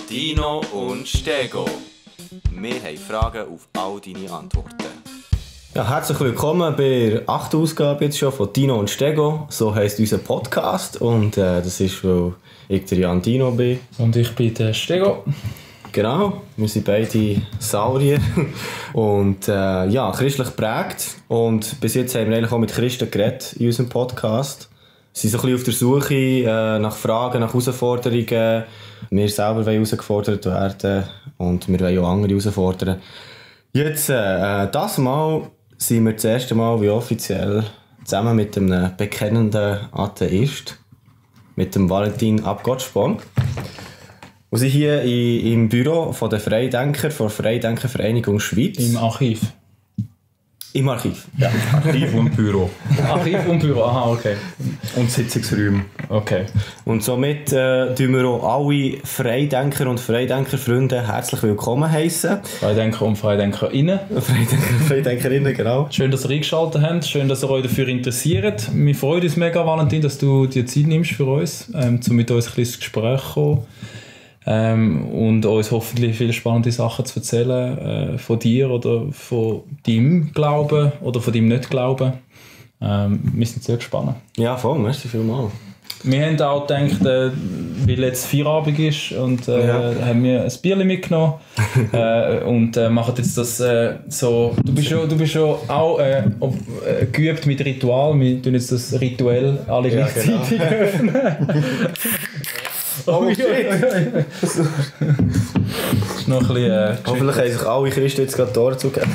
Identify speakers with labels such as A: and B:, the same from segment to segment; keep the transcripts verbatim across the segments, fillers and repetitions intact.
A: Dino und Stego. Wir haben Fragen auf all deine Antworten.
B: Ja, herzlich willkommen bei der achten Ausgabe jetzt schon von Dino und Stego. So heisst unser Podcast. Und äh, das ist, weil ich der Jan Dino bin.
C: Und ich bin der Stego.
B: Genau, wir sind beide Saurier und äh, ja, christlich geprägt. Und bis jetzt haben wir eigentlich auch mit Christen geredet in unserem Podcast. Wir sind so ein bisschen auf der Suche äh, nach Fragen, nach Herausforderungen. Wir selber wollen herausgefordert werden und wir wollen auch andere herausfordern. Jetzt, äh, das Mal sind wir das erste Mal wie offiziell zusammen mit einem bekennenden Atheist, mit dem Valentin Abgottspong. Wir sind hier in, im Büro von der Freidenker, von der Freidenkervereinigung Schweiz.
C: Im Archiv.
B: Im Archiv.
D: Ja, Archiv und Büro.
C: Archiv und Büro, aha, okay.
D: Und Sitzungsräume.
C: Okay.
B: Und somit äh, tun wir auch alle Freidenker und Freidenkerfreunde herzlich willkommen heissen.
C: Freidenker und Freidenkerinnen.
B: Freidenker und Freidenkerinnen, genau.
C: Schön, dass ihr eingeschaltet habt. Schön, dass ihr euch dafür interessiert. Wir freuen uns mega, Valentin, dass du dir Zeit nimmst für uns, ähm, um mit uns ein bisschen ins Gespräch zu kommen. Ähm, und uns hoffentlich viele spannende Sachen zu erzählen äh, von dir oder von deinem Glauben oder von deinem Nicht-Glauben. Ähm, wir sind sehr gespannt.
B: Ja, voll, merci vielmals.
C: Wir haben auch gedacht, äh, weil jetzt Feierabend ist und äh,
B: Ja.
C: haben wir ein Bierchen mitgenommen äh, und äh, machen jetzt das äh, so. Du bist schon, du bist schon auch äh, ob, äh, geübt mit Ritual. Wir tun jetzt das rituell alle
B: Ja,
C: gleichzeitig öffnen.
B: Oh shit!
C: Das ist noch ein bisschen, äh,
B: Hoffentlich haben sich alle Christen jetzt gerade Tore zugegeben.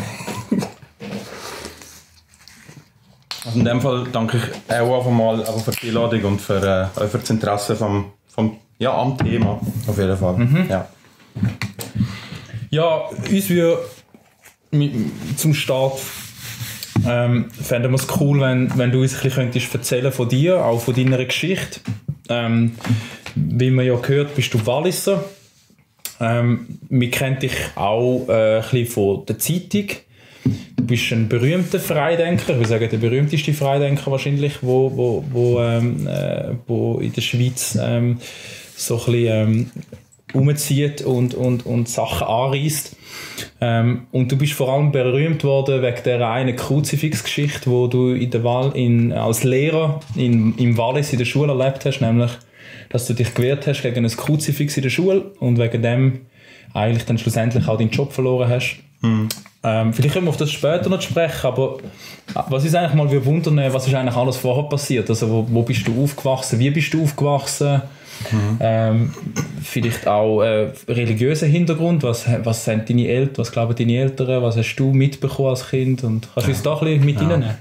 D: Also in dem Fall danke ich auch einfach mal einfach für die Einladung und für, äh, für das Interesse vom, vom, ja, am Thema. Auf jeden Fall.
C: Mhm.
D: Ja.
C: Ja, uns würde zum Start ähm, fänden wir es cool, wenn, wenn du uns ein bisschen könntest erzählen von dir, auch von deiner Geschichte. Ähm, wie man ja gehört, bist du Walliser. Ähm, wir kennen dich auch äh, ein bisschen von der Zeitung. Du bist ein berühmter Freidenker, ich würde sagen der berühmteste Freidenker wahrscheinlich, wo, wo, wo, ähm, äh, wo in der Schweiz ähm, so ein bisschen ähm, umzieht und, und, und Sachen anreisst. Ähm, und du bist vor allem berühmt worden wegen der einen Kruzifix-Geschichte, wo du in der Wahl in, als Lehrer in, im Wallis in der Schule erlebt hast, nämlich, dass du dich gewehrt hast gegen ein Kruzifix in der Schule und wegen dem eigentlich dann schlussendlich auch deinen Job verloren hast. Mhm. Ähm, vielleicht können wir auf das später noch sprechen, aber was ist eigentlich mal wundern, was ist eigentlich alles vorher passiert? Also wo, wo bist du aufgewachsen? Wie bist du aufgewachsen? Mhm. Ähm, vielleicht auch äh, religiöser Hintergrund, was, was sind deine Eltern, was glauben deine Eltern, was hast du mitbekommen als Kind und kannst du uns da ein bisschen mit ja. reinnehmen?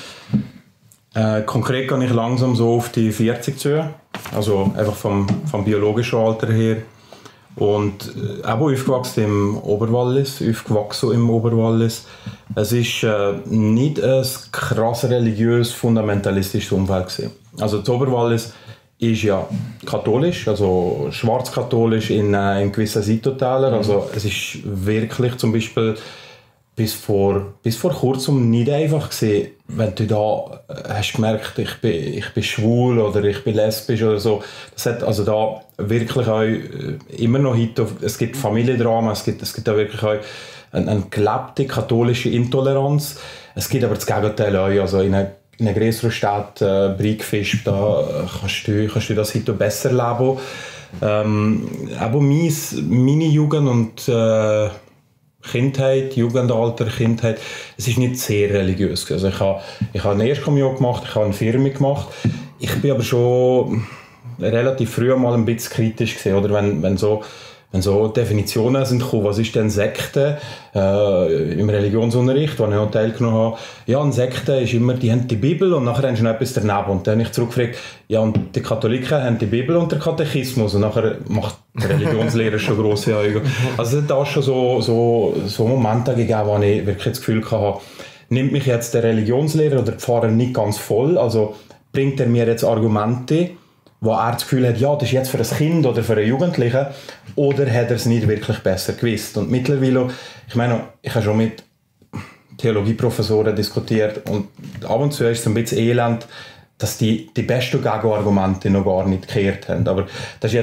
D: Äh, konkret gehe ich langsam so auf die vierzig zu, also einfach vom, vom biologischen Alter her und äh, auch aufgewachsen im Oberwallis, aufgewachsen im Oberwallis. Es ist äh, nicht ein krass religiös fundamentalistisches Umfeld gewesen. Also das Oberwallis ist ja katholisch, also schwarzkatholisch in, äh, in gewissen Seitentälern. Also es ist wirklich zum Beispiel bis vor, bis vor kurzem nicht einfach gewesen, wenn du da äh, hast gemerkt, ich bin, ich bin schwul oder ich bin lesbisch oder so. Das hat also da wirklich auch äh, immer noch heute, es gibt Familiendrama, es gibt, es gibt da wirklich auch eine, eine gelebte katholische Intoleranz. Es gibt aber das Gegenteil auch, also in einer in einer größeren Stadt, äh, Briegfisch, da kannst du, kannst du das heute besser leben. Ähm, aber meins, meine Jugend und äh, Kindheit, Jugendalter, Kindheit, es ist nicht sehr religiös. Also ich habe ich habe eine Erstkommunion gemacht, ich habe eine Firma gemacht. Ich bin aber schon relativ früh mal ein bisschen kritisch gewesen, oder wenn, wenn so Wenn so Definitionen sind gekommen, was ist denn Sekte äh, im Religionsunterricht, wo ich auch teilgenommen habe. Ja, eine Sekte ist immer, die haben die Bibel und nachher haben sie noch etwas daneben. Und dann habe ich zurückgefragt, ja, und die Katholiken haben die Bibel und den Katechismus. Und nachher macht der Religionslehrer schon grosse Augen. Also es hat da schon so, so, so Momente gegeben, wo ich wirklich das Gefühl hatte, nimmt mich jetzt der Religionslehrer oder der Pfarrer nicht ganz voll, also bringt er mir jetzt Argumente, wo er das Gefühl hat, ja, das ist jetzt für ein Kind oder für einen Jugendlichen, oder hat er es nicht wirklich besser gewusst. Und mittlerweile, ich meine, ich habe schon mit Theologieprofessoren diskutiert und ab und zu ist es ein bisschen elend, dass die, die besten Gegenargumente noch gar nicht gekehrt haben. Aber das ist jetzt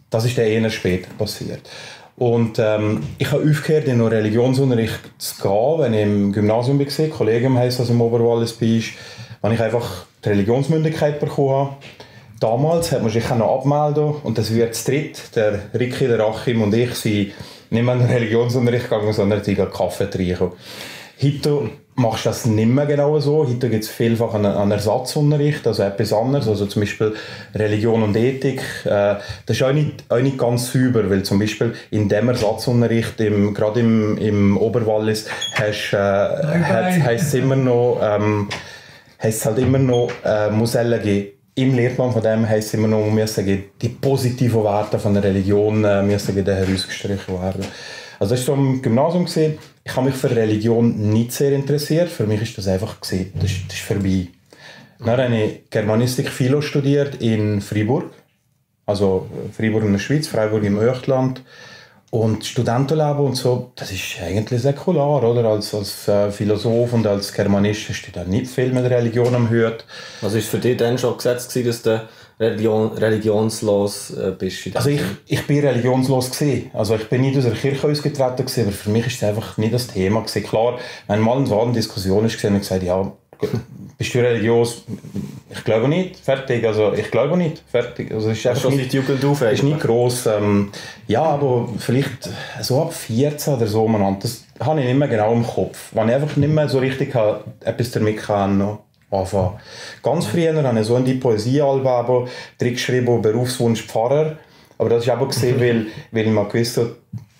D: das ist dann eher später passiert. Und ähm, ich habe aufgehört, in den Religionsunterricht zu gehen, wenn ich im Gymnasium war. Kollegium heisst das im Oberwallis bei uns, wenn ich einfach die Religionsmündigkeit bekommen habe. Damals hat man sich auch noch abmelden und das wird zu dritt, der Ricky, der Achim und ich, sind nicht mehr in den Religionsunterricht gegangen, sondern sind Kaffee trinken. Heute machst du das nicht mehr genau so. Heute gibt es vielfach einen, einen Ersatzunterricht, also etwas anderes, also zum Beispiel Religion und Ethik. Äh, das ist auch nicht, auch nicht ganz sauber, weil zum Beispiel in dem Ersatzunterricht, im, gerade im, im Oberwallis, hast, äh, heisst es immer noch, ähm, heisst halt immer noch, äh, muss geben. Im Lehrplan von dem heisst es immer noch, müssen die positiven Werte von der Religion äh, müssen herausgestrichen werden. Also das war so im Gymnasium. Gewesen. Ich habe mich für Religion nicht sehr interessiert. Für mich ist das einfach gewesen, das, das ist vorbei. Dann habe ich Germanistik Philo studiert in Freiburg. Also Freiburg in der Schweiz, Freiburg im Öchtland. Und Studentenleben und so, das ist eigentlich säkular, oder? Als, als äh, Philosoph und als Germanist hast du da nicht viel mit Religion am Hut.
B: Was war für dich dann schon gesetzt, dass du Religion, religionslos äh, bist?
D: Also ich, ich bin religionslos gewesen. Also ich bin nicht aus der Kirche ausgetreten gewesen, aber für mich ist es einfach nicht das Thema gewesen. Klar, wenn mal eine Diskussion ist, habe ich gesagt, ja, bist du religiös? Ich glaube nicht. Fertig. Also ich glaube nicht. Fertig. Also es ist einfach
B: schon
D: nicht,
B: die Jugend auf,
D: ist nicht gross. Ähm, ja, aber vielleicht so ab vierzehn oder so umeinander. Das habe ich nicht mehr genau im Kopf. Wenn ich einfach nicht mehr so richtig habe, etwas damit kann anfangen. Ganz früher habe ich so in die Poesiealben drin geschrieben, Berufswunsch Pfarrer. Aber das ist aber gesehen, weil, weil man gewusst hat,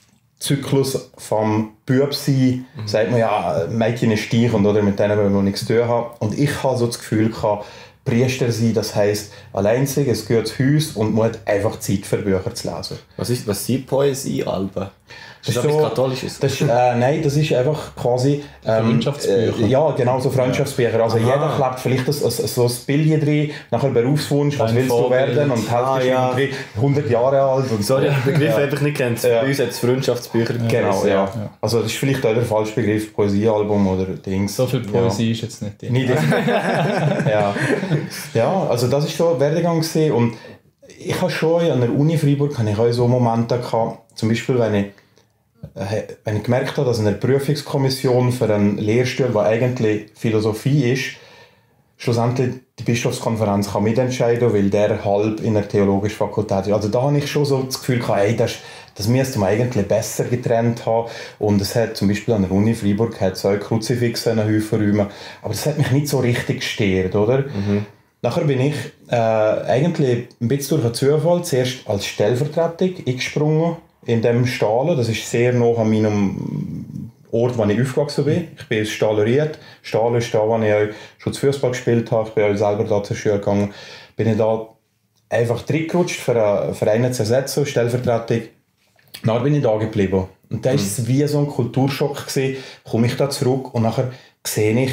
D: Zyklus vom Bübsein, mhm. sagt man ja, Mädchen ist steichend, oder mit denen will man nichts zu tun haben. Und ich habe so das Gefühl gehabt, Priester sein, das heisst allein sein, es gehört zu Haus und man hat einfach Zeit für Bücher zu lesen.
B: Was, ist, was sind Poesiealben?
D: Das ist
B: das
D: so,
B: Katholisches?
D: Das ist, äh, nein, das ist einfach quasi... Ähm,
C: Freundschaftsbücher.
D: Äh, ja, genau, so Freundschaftsbücher. Also
B: Aha.
D: jeder klebt vielleicht das, das, so ein Bild drin, nachher Berufswunsch, was
C: Dein
D: willst
C: Vorbild.
D: du werden? Und die Hälfte
B: Ah,
D: ist
B: ja.
D: irgendwie hundert Jahre alt. Und
B: Sorry, ich habe den Begriff
D: Ja.
B: einfach nicht kennt.
D: Ja.
B: Bei uns hat es Freundschaftsbücher gegeben.
D: Genau, ja.
C: ja.
D: Also das ist vielleicht auch der falsche Begriff, Poesiealbum oder Dings.
C: So viel Poesie ja. ist jetzt nicht drin.
D: Nicht ja. ja, also das war so ein Werdegang gewesen. Und ich habe schon an der Uni Freiburg habe ich auch so Momente gehabt, zum Beispiel wenn ich, wenn ich gemerkt habe, dass in der Prüfungskommission für einen Lehrstuhl, der eigentlich Philosophie ist, schlussendlich die Bischofskonferenz kann mitentscheiden, weil der halb in der theologischen Fakultät ist. Also da habe ich schon so das Gefühl gehabt, ey, das, das müsste man eigentlich besser getrennt haben. Und es hat zum Beispiel an der Uni Freiburg hat es auch Kruzifixe in Häufen räumen. Aber das hat mich nicht so richtig gestört, oder? Mhm. Nachher bin ich äh, eigentlich ein bisschen durch einen Zufall zuerst als Stellvertretung eingesprungen in dem Stahlen. Das ist sehr nah an meinem Ort, wo ich aufgewachsen bin. Ich bin aus Stahleriet. Stahl ist da, wo ich auch schon Fußball gespielt habe. Ich bin auch selber da zur Schule gegangen. Bin ich da einfach reingerutscht, für einen Verein zu ersetzen, Stellvertretung. Dann bin ich da geblieben. Und da war es wie so ein Kulturschock gewesen. Komme ich da zurück und nachher sehe ich,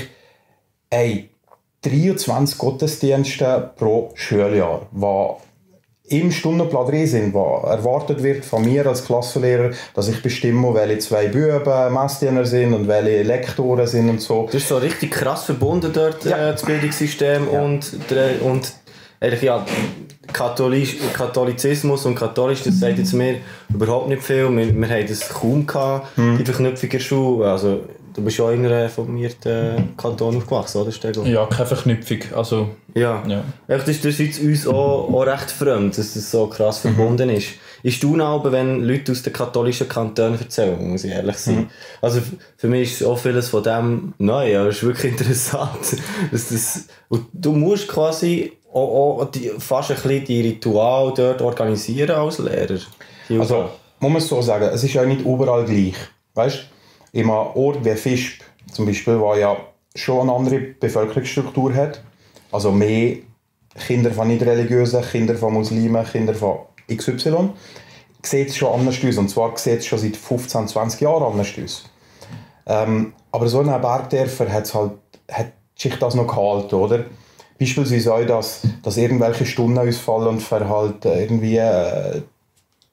D: ey, dreiundzwanzig Gottesdienste pro Schuljahr, was im Stundenplan drin sind, was erwartet wird von mir als Klassenlehrer, dass ich bestimme, welche zwei Buben Messdiener sind und welche Lektoren sind und so.
B: Das ist so richtig krass verbunden dort,
D: Ja.
B: äh, das Bildungssystem ja. und, der, und eigentlich, ja, Katholisch, Katholizismus und katholisch, das sagt jetzt mir überhaupt nicht viel. Wir, wir haben das kaum gehabt, mhm. die Verknüpfung in der Schule. Also, du bist ja in einem reformierten Kanton aufgewachsen, oder Stego?
C: Ja, keine Verknüpfung. Also,
B: ja.
C: ja.
B: Das ist, das ist uns auch, auch recht fremd, dass das so krass mhm. verbunden ist. Ist du noch, wenn Leute aus den katholischen Kantonen erzählen, muss ich ehrlich sein. Mhm. Also für mich ist auch vieles von dem neu, aber es ist wirklich interessant. Dass das, und du musst quasi auch, auch die, fast ein bisschen die Ritual dort organisieren als Lehrer.
D: Also, muss man so sagen, es ist auch nicht überall gleich. Weißt? In einem Ort wie Visp zum Beispiel, der ja schon eine andere Bevölkerungsstruktur hat, also mehr Kinder von nicht-religiösen, Kinder von Muslimen, Kinder von X Y, sieht es schon anders aus. Und zwar sieht es schon seit fünfzehn, zwanzig Jahren anders aus. Ähm, aber so in einem Bergdörfer hat, halt, hat sich das noch gehalten, oder? Beispielsweise auch, dass, dass irgendwelche Stunden ausfallen und für halt irgendwie äh,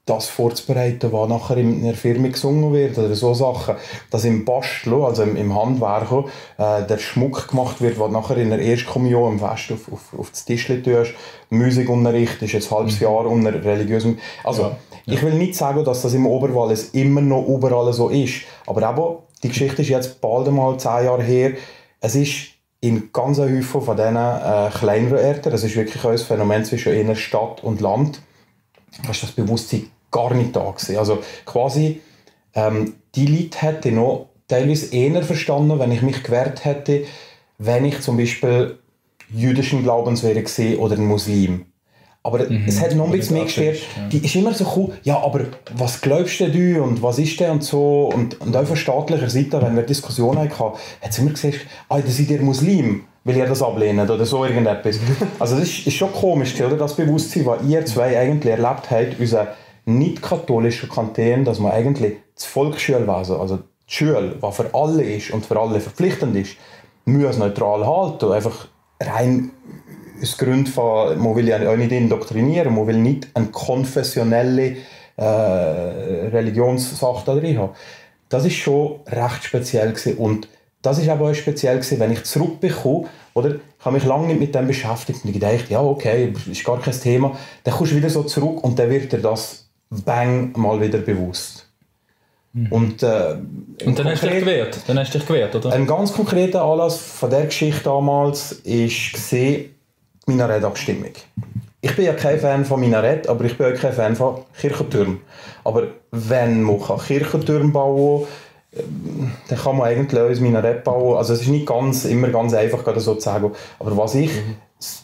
D: das vorzubereiten, was nachher in einer Firma gesungen wird oder so Sachen. Dass im Basteln, also im, im Handwerk, äh, der Schmuck gemacht wird, was nachher in der Erstkommunion am Fest auf, auf, auf das Tischchen tust. Musikunterricht ist ein halbes mhm. Jahr unter religiösem... Also, ja. Ja. Ich will nicht sagen, dass das im Oberwallis immer noch überall so ist, aber eben, die Geschichte ist jetzt bald einmal zehn Jahre her. Es ist in ganz Häufen von diesen äh, kleineren Orten, das ist wirklich ein Phänomen zwischen einer Stadt und Land, hast das Bewusstsein gar nicht da gewesen. Also quasi, ähm, die Leute hätte ich noch teilweise eher verstanden, wenn ich mich gewehrt hätte, wenn ich zum Beispiel jüdischen Glaubens wäre gewesen oder ein Muslim. Aber mhm. es hat noch ein bisschen mehr gestört. Ja. Die ist immer so cool, ja, aber was glaubst denn du und was ist denn und so. Und, und auch von staatlicher Seite, wenn wir Diskussionen hatten, hat sie immer gesagt, ah, das seid ihr Muslim, will ihr das ablehnen oder so irgendetwas. Also das ist, ist schon komisch, oder? Das Bewusstsein, was ihr zwei eigentlich erlebt habt, unser nicht-katholischer Kanton, dass man eigentlich das Volksschulwesen, also die Schule, was für alle ist und für alle verpflichtend ist, muss neutral halten. Einfach rein aus Gründen von, man will ja auch nicht indoktrinieren, man will nicht eine konfessionelle äh, Religionssache da drin haben. Das ist schon recht speziell gewesen. Und das ist aber auch speziell gewesen, wenn ich zurückbekomme, oder ich habe mich lange nicht mit dem beschäftigt und ich dachte, ja okay, ist gar kein Thema, dann kommst du wieder so zurück und dann wird dir das bang mal wieder bewusst. Mhm. Und, äh,
C: und dann hast du dich gewehrt, dann hast du dich gewehrt, oder?
D: Ein ganz konkreter Anlass von dieser Geschichte damals war die Minarettabstimmung. Ich bin ja kein Fan von Minarett, aber ich bin auch kein Fan von Kirchentürmen. Aber wenn man Kirchentürme bauen kann, dann kann man eigentlich auch ein Minarett bauen. Also es ist nicht ganz, immer ganz einfach, so zu sagen. Aber was ich mhm.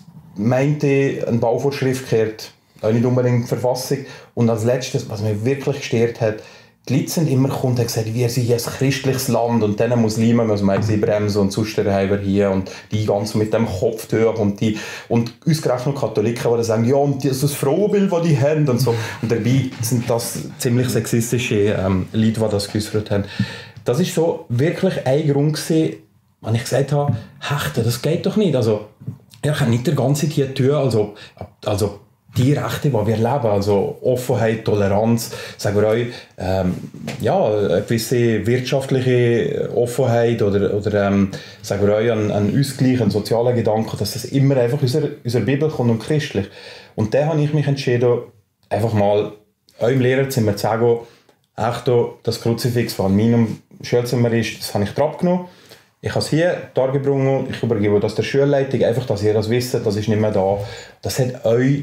D: meinte, eine Bauvorschrift gehört auch nicht unbedingt die Verfassung. Und als letztes, was mich wirklich gestört hat, die Leute sind immer gekommen und haben gesagt, wir sind hier ein christliches Land und diesen Muslimen müssen wir sie bremsen und sonst haben wir hier und die ganz mit dem Kopftuch und die und ausgerechnet Katholiken, die sagen, ja und das, das Frauenbild, das die haben und so. Und dabei sind das ziemlich sexistische ähm, Leute, die das geäußert haben. Das ist so wirklich ein Grund gewesen, wenn ich gesagt habe, Hechten, das geht doch nicht. Also, ich kann nicht die ganze Zeit tun, also, also die Rechte, die wir leben, also Offenheit, Toleranz, sagen wir euch, ähm, ja, eine gewisse wirtschaftliche Offenheit oder, oder ähm, sagen wir euch, ein, ein Ausgleich, ein sozialer Gedanke, dass das immer einfach aus der, aus der Bibel kommt und christlich. Und dann habe ich mich entschieden, einfach mal eurem Lehrerzimmer zu sagen, echt, das Kruzifix, das an meinem Schulzimmer ist, das habe ich drauf genommen. Ich habe es hier dargebracht, ich übergebe das der Schulleitung, einfach, dass ihr das wisst, das ist nicht mehr da. Das hat euch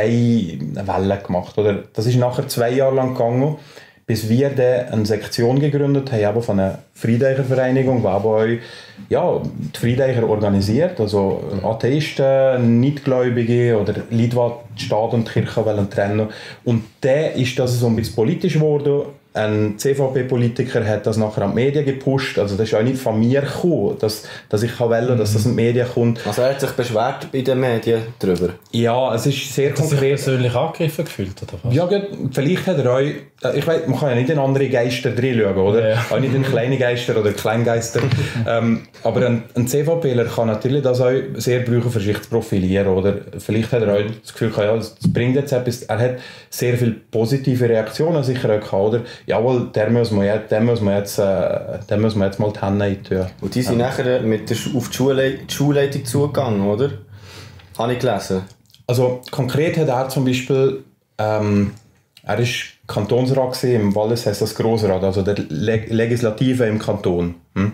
D: keine Welle gemacht. Oder? Das ist nachher zwei Jahre lang gegangen, bis wir dann eine Sektion gegründet haben, aber von einer Friedeicher-Vereinigung, die aber euch, ja, die Friedeicher organisiert, also Atheisten, Nichtgläubige oder Leute, die Staat und die Kirche wollen trennen. Und dann ist das so ein bisschen politisch geworden. Ein C V P-Politiker hat das nachher an die Medien gepusht. Also das ist auch nicht von mir gekommen, dass, dass ich wollte, dass das in die Medien kommt.
B: Also er hat sich beschwert bei den Medien darüber?
D: Ja, es ist sehr
C: konkret. Hat sich persönlich angegriffen gefühlt, oder was?
D: Ja, gut, vielleicht hat er euch... Ich weiß, man kann ja nicht in andere Geister drin schauen, oder? Ja. Auch nicht in kleine Geister oder Kleingeister. ähm, aber ein, ein C V Pler kann natürlich das auch sehr brauchen, für sich zu profilieren, oder? Vielleicht hat er auch das Gefühl, ja, das bringt jetzt etwas. Er hat sehr viele positive Reaktionen sicher auch gehabt, oder? Jawohl, der muss man jetzt, der muss man jetzt, äh, der muss man jetzt mal die Hände eintun.
B: Und die sind ja. nachher mit der, auf die, Schule, die Schulleitung zugegangen, oder? Habe ich gelesen.
D: Also konkret hat er zum Beispiel, ähm, er war Kantonsrat gewesen, im Wallis heisst das Grossrat, also der Leg- Legislative im Kanton. Hm?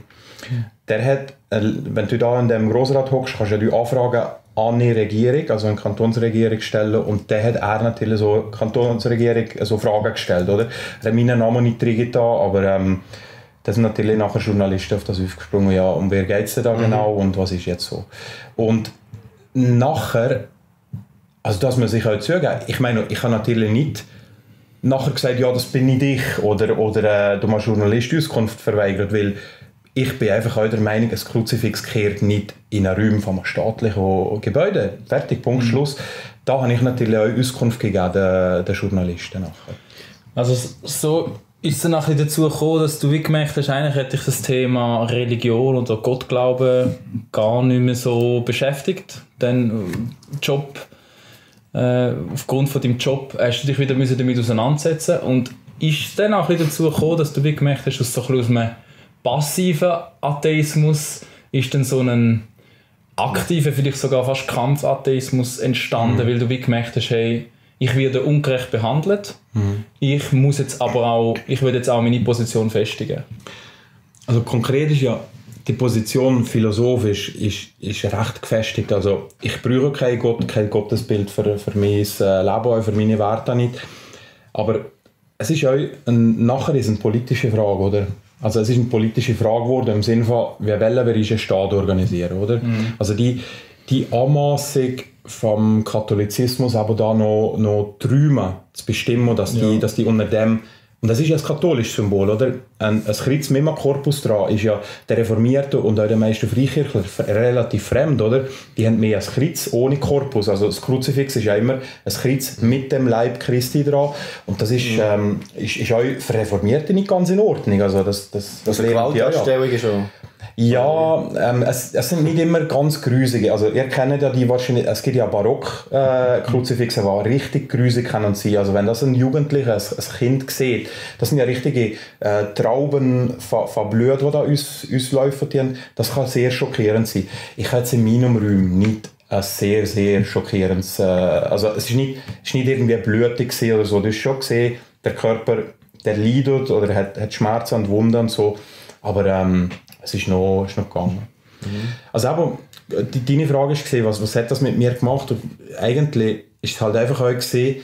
D: Der hat, äh, wenn du da in dem Grossrat hockst, kannst du die Anfragen an die Regierung, also eine Kantonsregierung stellen, und dann hat er natürlich so Kantonsregierung so Fragen gestellt, oder? Er hat meinen Namen nicht reingetan, aber ähm, da sind natürlich nachher Journalisten auf das aufgesprungen, ja, um wer geht es denn da mhm. genau und was ist jetzt so. Und nachher, also das muss ich auch zugeben, ich meine, ich habe natürlich nicht nachher gesagt, ja, das bin nicht ich, oder, oder äh, du hast Journalist Auskunft verweigert, weil ich bin einfach auch der Meinung, ein Kruzifix kehrt nicht in einen Raum von einem staatlichen Gebäude. Fertig, Punkt, mhm. Schluss. Da habe ich natürlich auch Auskunft gegeben den, den Journalisten nachher.
C: Also so ist es dann nachher dazu gekommen, dass du wie gemerkt hast, eigentlich hätte dich das Thema Religion oder Gottglauben gar nicht mehr so beschäftigt. Dann Job äh, aufgrund von deinem Job hast du dich wieder müssen damit auseinandersetzen und ist es dann auch wieder dazu gekommen, dass du wie gemerkt hast, dass so ein bisschen aus einem passiven Atheismus ist dann so ein aktiver, vielleicht sogar fast Kampfatheismus entstanden, mhm. weil du wie gemerkt hast, hey, ich werde ungerecht behandelt, mhm. ich muss jetzt aber auch, ich will jetzt auch meine Position festigen.
D: Also konkret ist ja die Position philosophisch ist, ist recht gefestigt. Also ich brauche kein Gott, kein Gottesbild für, für mein Leben, für meine Werte nicht. Aber es ist auch ein, nachher ist eine politische Frage, oder? Also es ist eine politische Frage geworden im Sinne von, wie wollen wir einen Staat organisieren, oder? Mhm. Also die, die Anmassung vom Katholizismus aber da noch, noch träumen, zu bestimmen, dass die, ja. dass die unter dem, und das ist ja das katholische Symbol, oder? Ein, ein Kreuz mit einem Korpus dran ist ja der Reformierten und auch den meisten Freikirchler relativ fremd, oder? Die haben mehr ein Kreuz ohne Korpus, also das Kruzifix ist ja immer ein Kreuz mit dem Leib Christi dran und das ist, mhm. ähm, ist, ist auch für Reformierte nicht ganz in Ordnung, also das, das, das
B: also Gewaltdarstellung ist schon...
D: Ja, ähm, es, es sind nicht immer ganz grusige. Also ihr kennt ja die wahrscheinlich, es gibt ja Barock-Kruzifixe, äh, die richtig grusig können sein. Also wenn das ein Jugendlicher, ein, ein Kind sieht, das sind ja richtige äh, Trauben von, von Blut, die da uns, uns laufen. Das kann sehr schockierend sein. Ich habe jetzt in meinem Raum nicht ein sehr, sehr schockierendes... Äh, also es ist nicht, es ist nicht irgendwie blutig oder so. Du hast schon gesehen, der Körper, der leidet oder hat, hat Schmerzen und Wunden und so. Aber ähm, es ist noch, ist noch gegangen. Mhm. Also aber, die, deine Frage war, was, was hat das mit mir gemacht? Und eigentlich ist es halt einfach auch gesehen,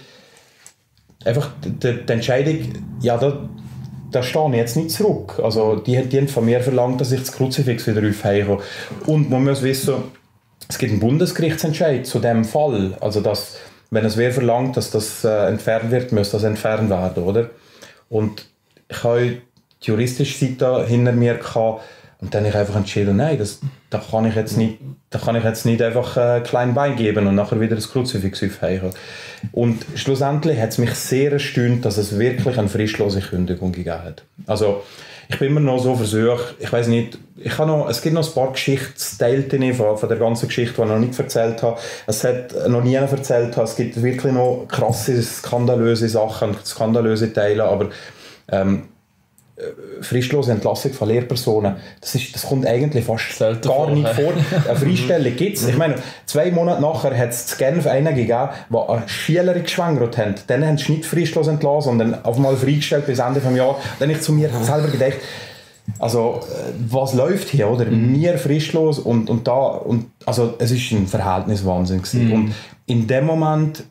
D: einfach die, die Entscheidung, ja, da, da stehe ich jetzt nicht zurück. Also die, die haben von mir verlangt, dass ich das Kruzifix wieder aufhebe. Und man muss wissen, es gibt einen Bundesgerichtsentscheid zu diesem Fall. Also dass, wenn es wer verlangt, dass das äh, entfernt wird, muss das entfernt werden, oder? Und ich habe die juristische Seite hinter mir gehabt, und dann habe ich einfach entschieden, nein, das, da, kann ich jetzt nicht, da kann ich jetzt nicht einfach ein kleines Bein geben und nachher wieder das Kruzifix aufhängen. Und schlussendlich hat es mich sehr erstaunt, dass es wirklich eine fristlose Kündigung gegeben hat. Also ich bin immer noch so versucht, ich weiß nicht, ich habe noch, es gibt noch ein paar Geschichtsteile von, von der ganzen Geschichte, die ich noch nicht erzählt habe. Es hat noch nie einer erzählt. Es gibt wirklich noch krasse, skandalöse Sachen, skandalöse Teile, aber ähm, fristlose Entlassung von Lehrpersonen, das, ist, das kommt eigentlich fast Selten gar vor, nicht he? vor. Eine Freistellung gibt es. Ich meine, zwei Monate nachher hat es in Genf einen gegeben, der eine Schülerin geschwängert hat. Dann haben sie nicht fristlos entlassen, sondern auf einmal freigestellt bis Ende des Jahres. Dann habe ich zu mir selber gedacht, also was läuft hier, oder? Mhm. Mir fristlos und, und da, und, also es ist ein Verhältniswahnsinn gewesen. Mhm. Und in dem Moment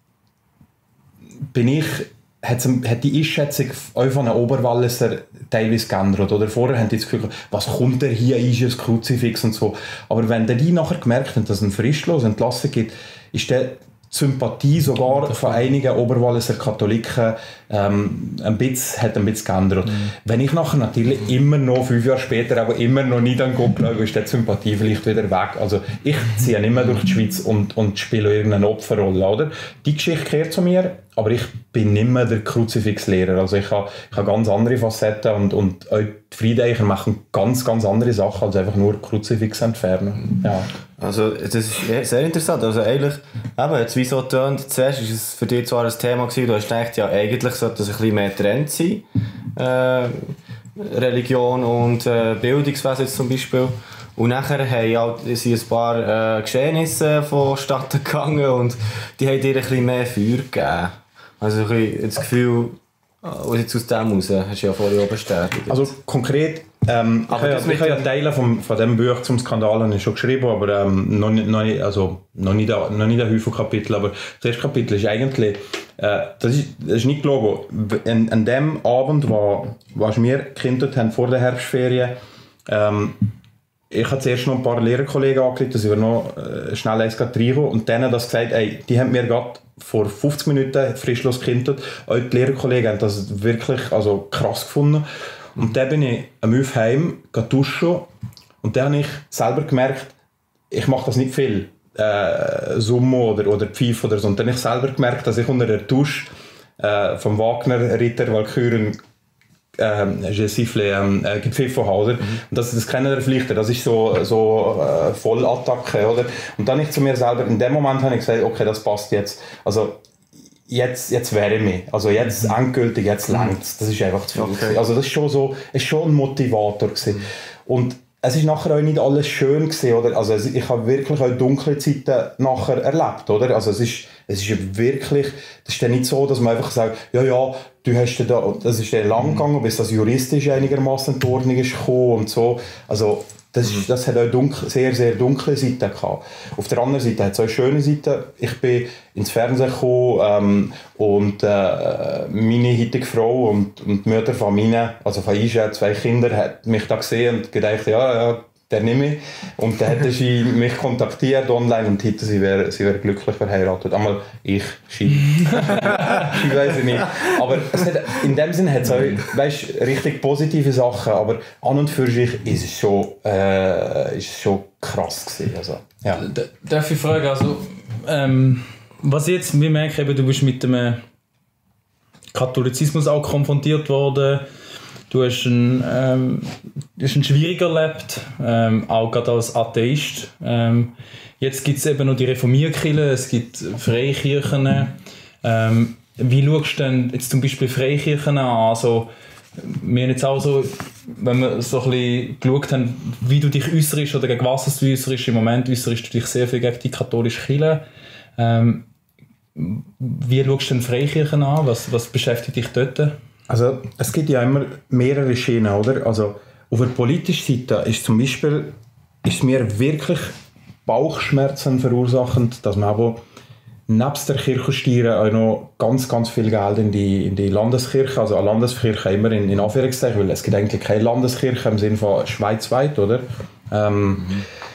D: bin ich hat die Einschätzung von einem Oberwalliser teilweise geändert. Oder vorher haben die das Gefühl, was kommt der hier, ist ein Kruzifix und so. Aber wenn die nachher gemerkt haben, dass es eine fristlose Entlassung gibt, ist der Sympathie sogar von einigen Oberwalliser Katholiken ähm, ein bisschen, hat ein bisschen geändert. Mhm. Wenn ich nachher natürlich immer noch, fünf Jahre später, aber immer noch nicht an Gott glaube, ist die Sympathie vielleicht wieder weg. Also ich ziehe nicht mehr durch die Schweiz und, und spiele irgendeine Opferrolle. Oder? Die Geschichte gehört zu mir, aber ich bin nicht mehr der Kruzifixlehrer. Also ich habe, ich habe ganz andere Facetten und, und auch die Friedeicher machen ganz, ganz andere Sachen als einfach nur Kruzifix entfernen. Ja.
B: Also das ist sehr interessant. Also eigentlich, eben, jetzt wie so tönt, zuerst war es für dich zwar ein Thema gewesen, du hast gedacht, ja eigentlich sollte es ein bisschen mehr getrennt sein, äh, Religion und äh, Bildungswesen jetzt zum Beispiel. Und nachher haben halt, sind ein paar äh, Geschehnisse vonstatten gegangen und die haben dir ein bisschen mehr Feuer gegeben. Also ein bisschen das Gefühl, was jetzt aus dem raus, hast du ja vorhin auch bestätigt.
D: Also konkret, ähm, aber ich habe ja, ja Teile vom, von diesem Buch zum Skandal schon geschrieben, aber ähm, noch, nicht, noch, nicht, also, noch, nicht, noch nicht ein Haufen Kapitel. Aber das erste Kapitel ist eigentlich, äh, das, ist, das ist nicht gelogen. An, an dem Abend, wo, wo wir gekindert haben vor der Herbstferien, ähm, ich habe zuerst noch ein paar Lehrerkollegen angerufen, dass wir noch äh, schnell eins reinkommen und denen das gesagt, ey, die haben mir gerade vor fünfzig Minuten frischlos gekindert. Auch die Lehrerkollegen haben das wirklich also, krass gefunden. Und dann bin ich am Uf heim, duschen und dann habe ich selber gemerkt, ich mache das nicht viel, äh, Summen oder, oder Pfeife oder so. Und dann habe ich selber gemerkt, dass ich unter der Dusche äh, vom Wagner Ritter Walküren ähm, je siffle, ähm, äh, gepfiffen habe, oder? Mhm. Und das, das kennen wir vielleicht, das ist so, so äh, Vollattacke, oder? Und dann ich zu mir selber, in dem Moment habe ich gesagt, okay, das passt jetzt, also jetzt, jetzt wäre ich mich, also jetzt mhm. endgültig, jetzt längt's, das ist einfach zu viel. Okay. Also das ist schon so, ist schon ein Motivator gewesen. Mhm. Und es ist nachher auch nicht alles schön gewesen, oder? Also ich habe wirklich auch dunkle Zeiten nachher erlebt, oder? Also es ist, es ist wirklich, das ist dann nicht so, dass man einfach sagt, ja, ja, du hast da, das ist dann lang gegangen, bis das juristisch einigermaßen in die Ordnung ist gekommen und so. Also das, ist, das hat auch dunkel, sehr, sehr dunkle Seiten gehabt. Auf der anderen Seite hat es auch schöne Seiten. Ich bin ins Fernsehen gekommen ähm, und äh, meine heutige Frau und, und die Mutter von meinen, also von Aisha, zwei Kinder, hat mich da gesehen und gedacht, ja, ja, der nehme ich. Und dann hat sie mich kontaktiert online und heute sie wäre sie wär glücklich verheiratet. Einmal ich, sie. Ich weiß nicht. Aber es hat, in dem Sinne hat es auch, weißt, richtig positive Sachen, aber an und für sich ist es schon, äh, ist es schon krass gewesen. Also, ja.
C: Darf ich fragen, also, ähm, was jetzt, wir merken eben, du bist mit dem Katholizismus auch konfrontiert worden. Du hast einen, ähm, du hast einen schwierig erlebt, ähm, auch gerade als Atheist. Ähm, jetzt gibt es eben noch die Reformierkirche, es gibt Freikirchen. Ähm, wie schaust du denn jetzt zum Beispiel Freikirchen an? Also, wir haben jetzt auch so, wenn wir so ein bisschen geschaut haben, wie du dich äußerst oder gegen was du äußerst. Im Moment äußerst du dich sehr viel gegen die katholische Kirche. Ähm, wie schaust du denn Freikirchen an? Was, was beschäftigt dich dort?
D: Also es gibt ja immer mehrere Schienen, oder? Also auf der politischen Seite ist zum Beispiel ist mir wirklich Bauchschmerzen verursachend, dass man aber nebst der Kirchensteuer auch noch ganz, ganz viel Geld in die, in die Landeskirche, also eine Landeskirche immer in, in Anführungszeichen, weil es gibt eigentlich keine Landeskirche im Sinne von schweizweit, oder? Ähm, mhm.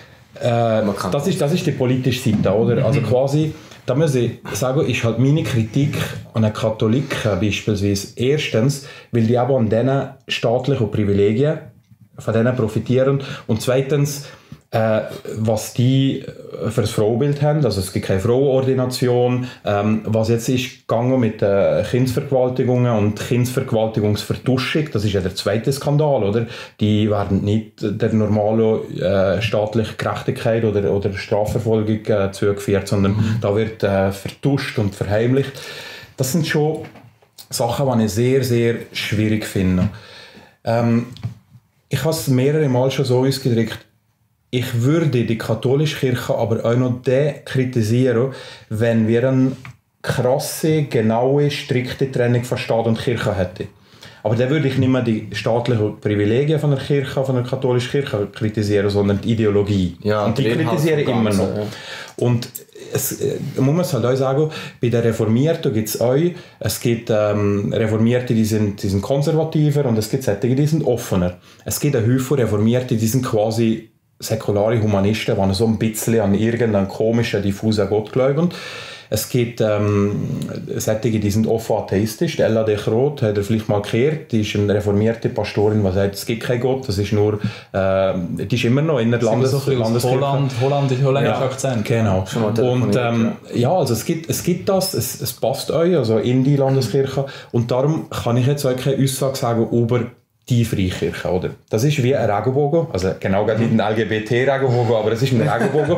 D: äh, das, ist, das ist die politische Seite, oder? Also quasi, da muss ich sagen, ist halt meine Kritik an den Katholiken beispielsweise erstens, weil die aber an diesen staatlichen Privilegien von denen profitieren und zweitens, äh, was die für ein Frauenbild haben, also es gibt keine Frauenordination, ähm, was jetzt ist gegangen mit äh, Kindsvergewaltigungen und Kindsvergewaltigungsvertuschung, das ist ja der zweite Skandal, oder? Die werden nicht der normalen äh, staatlichen Gerechtigkeit oder, oder Strafverfolgung äh, zugeführt, sondern mhm. da wird äh, vertuscht und verheimlicht. Das sind schon Sachen, die ich sehr, sehr schwierig finde. Ähm, ich habe es mehrere Mal schon so ausgedrückt, ich würde die katholische Kirche aber auch noch kritisieren, wenn wir eine krasse, genaue, strikte Trennung von Staat und Kirche hätten. Aber dann würde ich nicht mehr die staatlichen Privilegien von der Kirche, von der katholischen Kirche kritisieren, sondern die Ideologie. Ja, und die kritisiere ich immer noch. Ja. Und es äh, muss man halt auch sagen, bei den Reformierten gibt es auch, es gibt ähm, Reformierte, die sind, die sind konservativer und es gibt solche, die sind offener. Es gibt einen Haufen Reformierte, die sind quasi säkulare Humanisten, die so ein bisschen an irgendeinen komischen, diffusen Gott glauben. Es gibt ähm, solche, die sind offen atheistisch. Die Ella Decroth hat er vielleicht mal gehört. Die ist eine reformierte Pastorin, die sagt, es gibt keinen Gott, das ist nur, äh, die ist immer noch in der Landes so Landeskirche.
C: Holland, Holland, holländischer ja, Akzent.
D: Genau. Und ähm, ja, also es gibt, es gibt das, es, es passt euch, also in die Landeskirche. Und darum kann ich jetzt auch keine Aussage sagen über die Freikirche, oder? Das ist wie ein Regenbogen, also genau nicht ein L G B T-Regenbogen, aber es ist ein Regenbogen,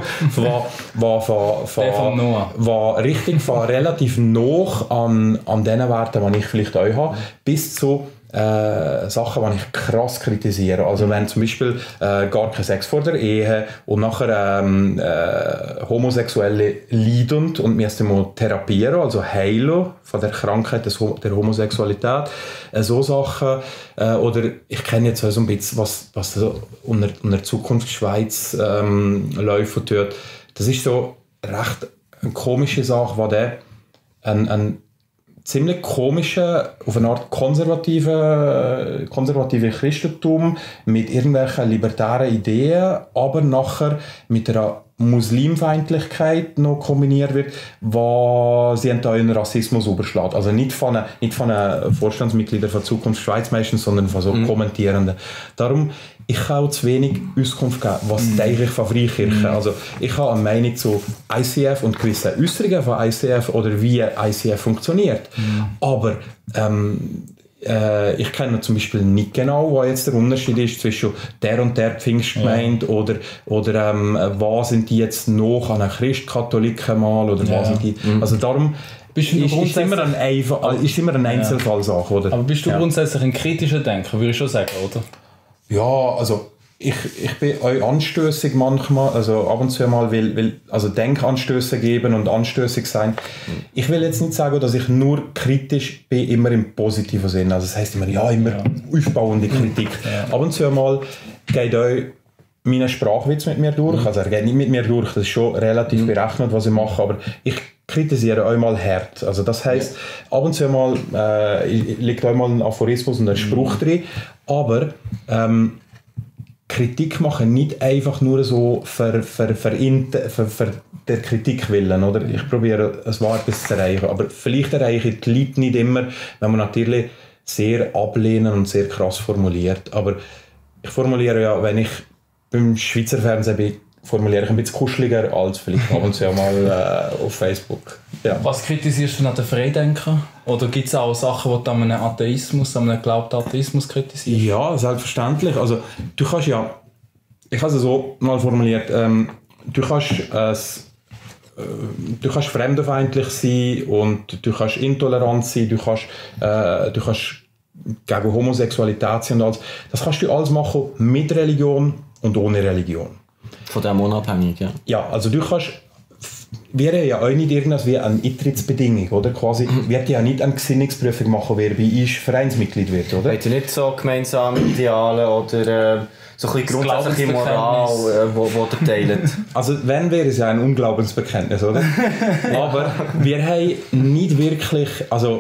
D: der richtig von relativ nah an, an den Werten, die ich vielleicht auch habe, bis zu äh, Sachen, die ich krass kritisiere. Also wenn zum Beispiel äh, gar kein Sex vor der Ehe und nachher ähm, äh, Homosexuelle leidend und müssen mal therapieren, also heilen von der Krankheit des, der Homosexualität, äh, so Sachen. Äh, oder ich kenne jetzt auch so ein bisschen, was, was so unter, unter Zukunftsschweiz ähm, läuft und tut. Das ist so recht eine komische Sache, wo der ein, ein ziemlich komische, auf eine Art konservative, konservative Christentum mit irgendwelchen libertären Ideen, aber nachher mit einer Muslimfeindlichkeit noch kombiniert wird, was sie einen Rassismus überschlägt. Also nicht von den nicht von Vorstandsmitgliedern von Zukunft Schweiz meistens, sondern von so mhm. Kommentierenden. Darum, ich kann auch zu wenig Auskunft geben, was mhm. denke ich von Freikirche. Mhm. Also ich habe eine Meinung zu I C F und gewissen Äußerungen von I C F oder wie I C F funktioniert. Mhm. Aber ähm, äh, ich kenne zum Beispiel nicht genau, was jetzt der Unterschied ist zwischen der und der Pfingstgemeinde, ja. oder, oder ähm, was sind die jetzt noch an einen Christkatholiken mal, oder
C: ja.
D: was sind die, mhm. also darum
C: bist du
D: ist, ist, immer ein Einfach, ist immer eine Einzelfallsache, oder?
C: Aber bist du
D: ja.
C: grundsätzlich ein kritischer Denker, würde ich schon sagen, oder?
D: Ja, also ich, ich bin auch anstößig manchmal, also ab und zu mal will, will also Denkanstöße geben und anstößig sein. Ich will jetzt nicht sagen, dass ich nur kritisch bin, immer im positiven Sinn. Also das heisst immer, ja, immer ja. aufbauende Kritik. Ja. Ab und zu mal geht auch mein Sprachwitz mit mir durch. Mhm. Also er geht nicht mit mir durch, das ist schon relativ mhm. berechnet, was ich mache, aber ich kritisiere auch mal hart. Also das heisst, ab und zu mal äh, liegt auch mal ein Aphorismus und ein Spruch drin, aber ähm, Kritik machen nicht einfach nur so für, für, für, für, für der Kritik willen, oder? Ich probiere es wahr bis zu erreichen, aber vielleicht erreiche ich die Leute nicht immer, wenn man natürlich sehr ablehnen und sehr krass formuliert, aber ich formuliere ja, wenn ich beim Schweizer Fernsehen bin, formuliere ich ein bisschen kuscheliger als vielleicht ab und zu mal äh, auf Facebook. Ja.
C: Was kritisierst du an den Freidenkern? Oder gibt es auch Sachen, die du an einem Atheismus, an einem geglaubten Atheismus kritisierst?
D: Ja, selbstverständlich. Also, du kannst ja, ich habe es so mal formuliert, ähm, du kannst äh, du kannst fremdenfeindlich sein und du kannst intolerant sein, du kannst, äh, du kannst gegen Homosexualität sein und alles. Das kannst du alles machen mit Religion und ohne Religion.
B: Von dem unabhängig, ja.
D: Ja, also du kannst, wir haben ja auch nicht irgendwas wie eine Eintrittsbedingung, oder? Quasi, mhm. wir ja nicht eine Gesinnungsprüfung machen, wer bei uns Vereinsmitglied wird, oder?
B: Habt ihr nicht so gemeinsame Ideale oder äh, so ein bisschen grundsätzliche Moral, äh, wo, wo ihr teilt?
D: Also wenn, wäre es ja ein Unglaubensbekenntnis, oder? Aber wir haben nicht wirklich, also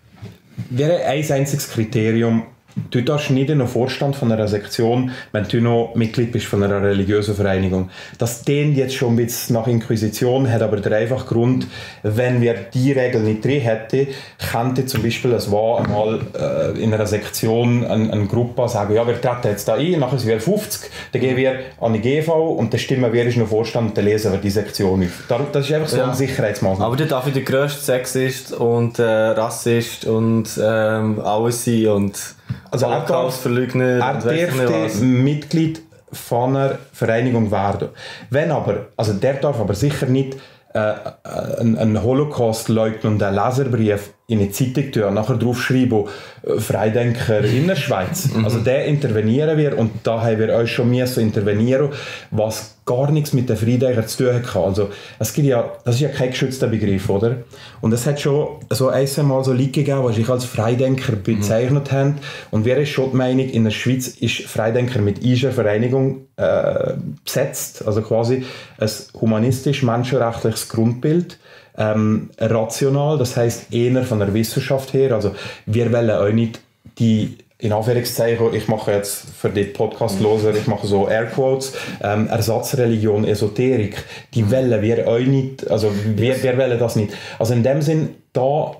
D: wir haben ein einziges Kriterium. Du darfst nicht in den Vorstand von einer Sektion, wenn du noch Mitglied bist von einer religiösen Vereinigung. Das dehnt jetzt schon ein bisschen nach Inquisition, hat aber den einfachen Grund, wenn wir die Regel nicht drin hätten, könnte zum Beispiel, es war einmal äh, in einer Sektion eine, eine Gruppe sagen, ja, wir treten jetzt da ein, nachher sind wir fünfzig, dann gehen wir an die G V und dann stimmen wir in den Vorstand und dann lesen wir die Sektion auf. Das ist einfach so ja. eine Sicherheitsmaßnahme.
B: Aber dann darf ich der grösste Sexist und äh, Rassist und ähm, alles sein und
D: also er darf, er dürfte Mitglied von einer Vereinigung werden. Wenn aber, also der darf aber sicher nicht äh, einen Holocaust-Leugner und einen Leserbrief in eine Zeitung tun und nachher draufschreiben, Freidenker in der Schweiz. Also der intervenieren wir und da haben wir euch schon mehr so intervenieren, was gar nichts mit den Freidenkern zu tun hat. Also es gibt ja, das ist ja kein geschützter Begriff, oder? Und es hat schon so einmal so Leute gegeben, die sich als Freidenker bezeichnet mhm. haben. Und wer ist schon die Meinung, in der Schweiz ist Freidenker mit einer Vereinigung äh, besetzt, also quasi ein humanistisch-menschenrechtliches Grundbild. Ähm, rational, das heisst eher von der Wissenschaft her. Also wir wollen auch nicht die, in Anführungszeichen, ich mache jetzt für die Podcast-Loser, ich mache so Airquotes, ähm, Ersatzreligion, Esoterik, die wollen wir auch nicht, also wir, wir wollen das nicht. Also in dem Sinn, da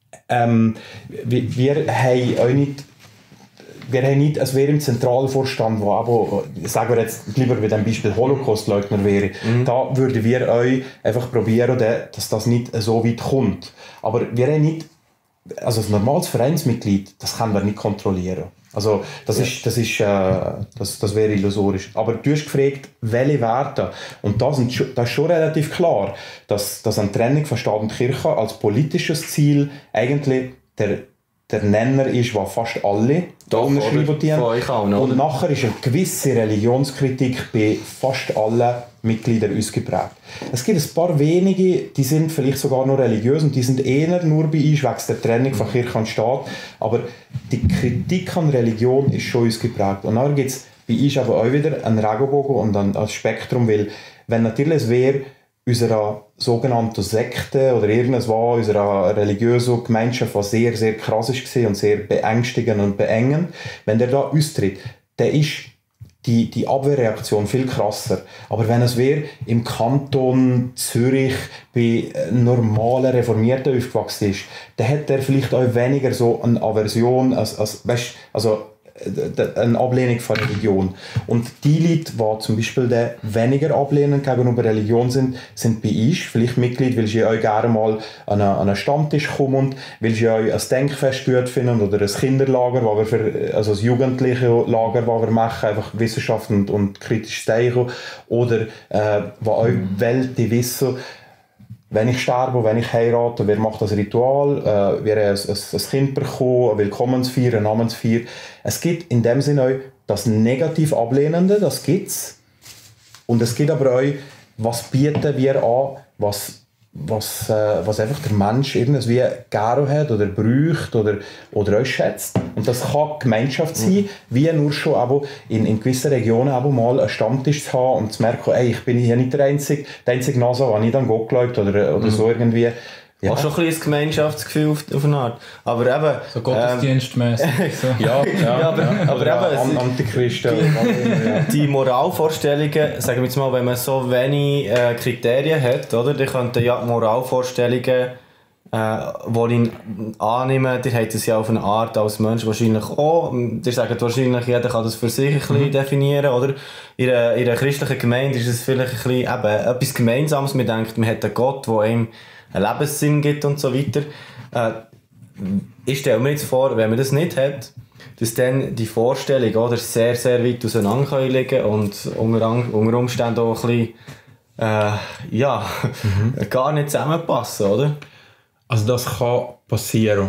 D: ähm, wir, wir haben auch nicht Wir haben nicht, es wäre im Zentralvorstand, wo aber, sagen wir jetzt lieber bei dem Beispiel Holocaust-Leugner wäre, mhm. da würden wir euch einfach probieren, dass das nicht so weit kommt. Aber wir haben nicht, also ein normales Vereinsmitglied, das können wir nicht kontrollieren. Also das, ja. ist, das, ist, äh, das, das wäre illusorisch. Aber du hast gefragt, welche Werte, und das, sind, das ist schon relativ klar, dass, dass eine Trennung von Staat und Kirche als politisches Ziel eigentlich der der Nenner ist, was fast alle da unterschreiben. Und nachher ist eine gewisse Religionskritik bei fast allen Mitgliedern ausgeprägt. Es gibt ein paar wenige, die sind vielleicht sogar noch religiös und die sind eher nur bei uns wegen der Trennung von Kirche und Staat. Aber die Kritik an Religion ist schon ausgeprägt. Und dann gibt es bei uns aber auch wieder einen Regenbogen und ein, ein Spektrum, weil wenn natürlich es wäre, unserer sogenannten Sekte oder irgendwas war, unserer religiösen Gemeinschaft, was sehr, sehr krass war und sehr beängstigend und beengend, wenn der da austritt, dann ist die, die Abwehrreaktion viel krasser. Aber wenn es wäre im Kanton Zürich bei normalen Reformierten aufgewachsen ist, dann hat er vielleicht auch weniger so eine Aversion, als, als, weißt, also eine Ablehnung von Religion. Und die Leute, die zum Beispiel weniger ablehnend gegenüber Religion sind, sind bei uns vielleicht Mitglied, weil sie euch gerne mal an einen, an einen Stammtisch kommen, weil sie euch ein Denkfest gut finden oder ein Kinderlager, wo wir für, also ein jugendliche Lager, das wir machen, einfach Wissenschaft und, und kritisches Denken, oder äh, wo euch Welt, die wissen, wenn ich sterbe, wenn ich heirate, wer macht das Ritual, äh, wer ein, ein, ein Kind bekommt, eine Willkommensfeier, eine Namensfeier. Es gibt in dem Sinne auch das negativ Ablehnende, das gibt es. Und es gibt aber auch, was bieten wir an, was, was, äh, was einfach der Mensch irgendwie gerne hat oder braucht oder, oder auch schätzt. Und das kann Gemeinschaft sein, mhm. wie nur schon aber in, in gewissen Regionen aber mal einen Stammtisch zu haben und zu merken, ey, ich bin hier nicht der Einzige, der einzige Nase, der nicht an Gott glaubt oder, oder mhm. so irgendwie. Ja.
B: Auch schon ein bisschen ein Gemeinschaftsgefühl auf, auf eine Art. Aber eben...
C: So gottesdienstmäßig. Ähm,
B: so. ja, ja, ja, aber, ja. aber
D: ja,
B: eben...
D: Antichristen.
B: Die, die Moralvorstellungen, sagen wir jetzt mal, wenn man so wenig äh, Kriterien hat, oder, dann könnten ja die Moralvorstellungen, äh, die ich annehme, die haben das ja auf eine Art als Mensch wahrscheinlich auch. Die sagen wahrscheinlich, jeder kann das für sich ein bisschen mhm. definieren, oder? In einer, in einer christlichen Gemeinde ist es vielleicht ein bisschen eben, etwas Gemeinsames. Man denkt, man hat einen Gott, der einem einen Lebenssinn gibt und so weiter. Äh, ich stelle mir jetzt vor, wenn man das nicht hat, dass dann die Vorstellungen oder, sehr, sehr weit auseinander liegen und unter, unter Umständen auch ein bisschen äh, ja, mhm. gar nicht zusammenpassen, oder?
D: Also das kann passieren.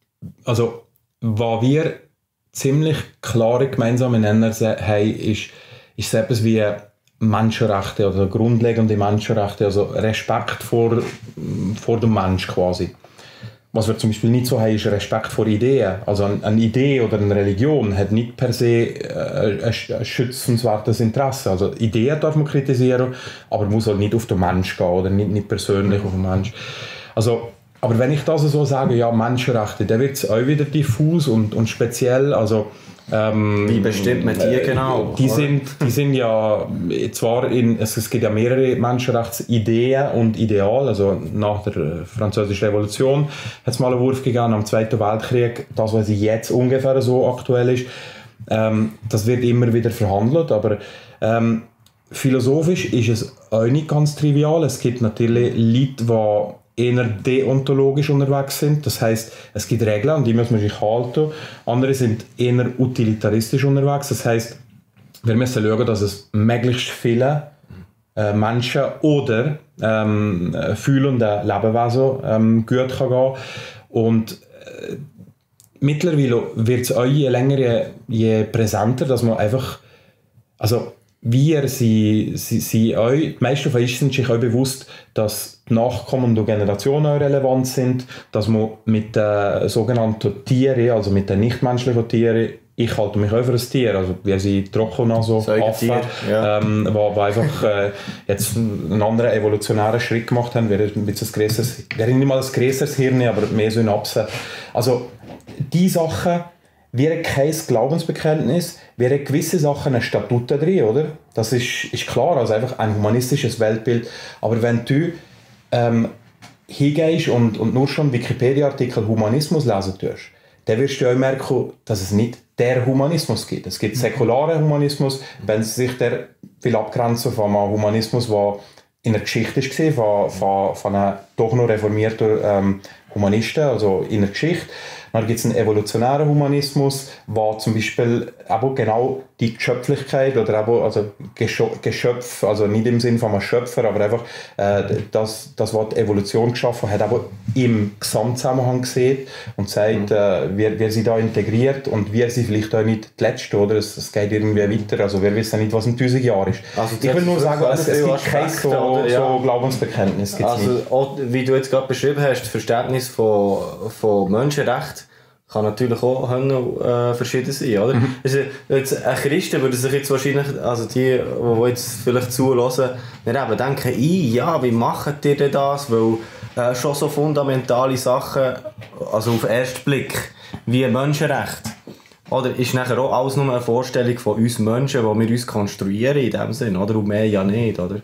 D: Also, was wir ziemlich klare gemeinsame Nenner haben, ist, ist so etwas wie Menschenrechte oder grundlegende Menschenrechte, also Respekt vor, vor dem Mensch quasi. Was wir zum Beispiel nicht so haben, ist Respekt vor Ideen. Also eine Idee oder eine Religion hat nicht per se ein schützenswertes Interesse. Also Ideen darf man kritisieren, aber man muss halt nicht auf den Mensch gehen oder nicht, nicht persönlich auf den Mensch. Also, aber wenn ich das so sage, ja, Menschenrechte, dann wird es auch wieder diffus und, und speziell. Also, Ähm,
B: Wie bestimmt man die genau?
D: Die sind, die sind ja zwar in, es, es gibt ja mehrere Menschenrechtsideen und Ideale, also nach der Französischen Revolution hat es mal einen Wurf gegeben, am Zweiten Weltkrieg, das was jetzt ungefähr so aktuell ist, ähm, das wird immer wieder verhandelt, aber ähm, philosophisch ist es auch nicht ganz trivial. Es gibt natürlich Leute, die eher deontologisch unterwegs sind. Das heisst, es gibt Regeln, an die muss man sich halten. Andere sind eher utilitaristisch unterwegs. Das heisst, wir müssen schauen, dass es möglichst viele äh, Menschen oder ähm, fühlende Lebewesen ähm, gut kann gehen. Und äh, mittlerweile wird es auch je länger, je, je präsenter, dass man einfach, also wir, sie, sie, sie auch, die meisten von uns sind sich auch bewusst, dass die nachkommenden Generationen auch relevant sind, dass man mit den sogenannten Tieren, also mit den nichtmenschlichen Tieren, ich halte mich auch für ein Tier, also wir sind Trockennaso, Affen, ja. ähm, wo, wo einfach äh, jetzt einen anderen evolutionären Schritt gemacht haben, wäre ein bisschen ein grösseres, wäre nicht mal ein grösseres Hirn, aber mehr so ein Apsen. Also die Sachen, wäre kein Glaubensbekenntnis, wäre gewisse Sachen ein Statut drin, oder? Das ist, ist klar, also einfach ein humanistisches Weltbild. Aber wenn du ähm, hingehst und, und nur schon Wikipedia-Artikel Humanismus lesen tust, dann wirst du auch merken, dass es nicht der Humanismus gibt. Es gibt säkularen Humanismus, wenn sich der will abgrenzen von einem Humanismus, der in der Geschichte war, von, von, von einem doch noch reformierten ähm, Humanisten, also in der Geschichte. Dann gibt es einen evolutionären Humanismus, wo zum Beispiel eben genau die Geschöpflichkeit oder eben, also Geschöpf, also nicht im Sinne von einem Schöpfer, aber einfach äh, das, das, was die Evolution geschaffen hat, aber im Gesamtzusammenhang sieht und sagt, äh, wir, wir sind da integriert und wir sind vielleicht auch nicht die Letzten, oder? Es, es geht irgendwie weiter, also wir wissen nicht, was in tausend Jahren ist. Also ich will nur sagen, es, es gibt kein so, oder, ja. so Glaubensbekenntnis.
B: Also auch, wie du jetzt gerade beschrieben hast, das Verständnis von, von Menschenrechten kann natürlich auch äh, verschieden sein, oder? Mhm. Also, jetzt, ein Christen würde sich jetzt wahrscheinlich, also die, die jetzt vielleicht zuhören, eben denken, ja, wie macht ihr denn das? Weil äh, schon so fundamentale Sachen, also auf den ersten Blick, wie Menschenrecht, oder ist nachher auch alles nur eine Vorstellung von uns Menschen, die wir uns konstruieren in dem Sinn, oder? Und mehr ja nicht, oder?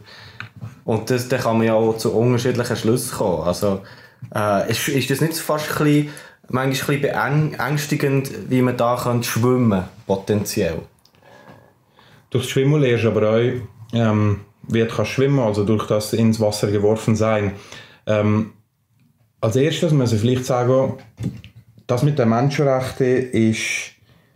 B: Und das, dann kann man ja auch zu unterschiedlichen Schlüssen kommen. Also, äh, ist, ist das nicht fast ein bisschen manchmal ein bisschen beängstigend, wie man da schwimmen kann, potenziell.
D: Durch das Schwimmen lernst du aber auch, ähm, wie du kannst schwimmen, also durch das ins Wasser geworfen sein. Ähm, als erstes muss ich vielleicht sagen, das mit den Menschenrechten ist,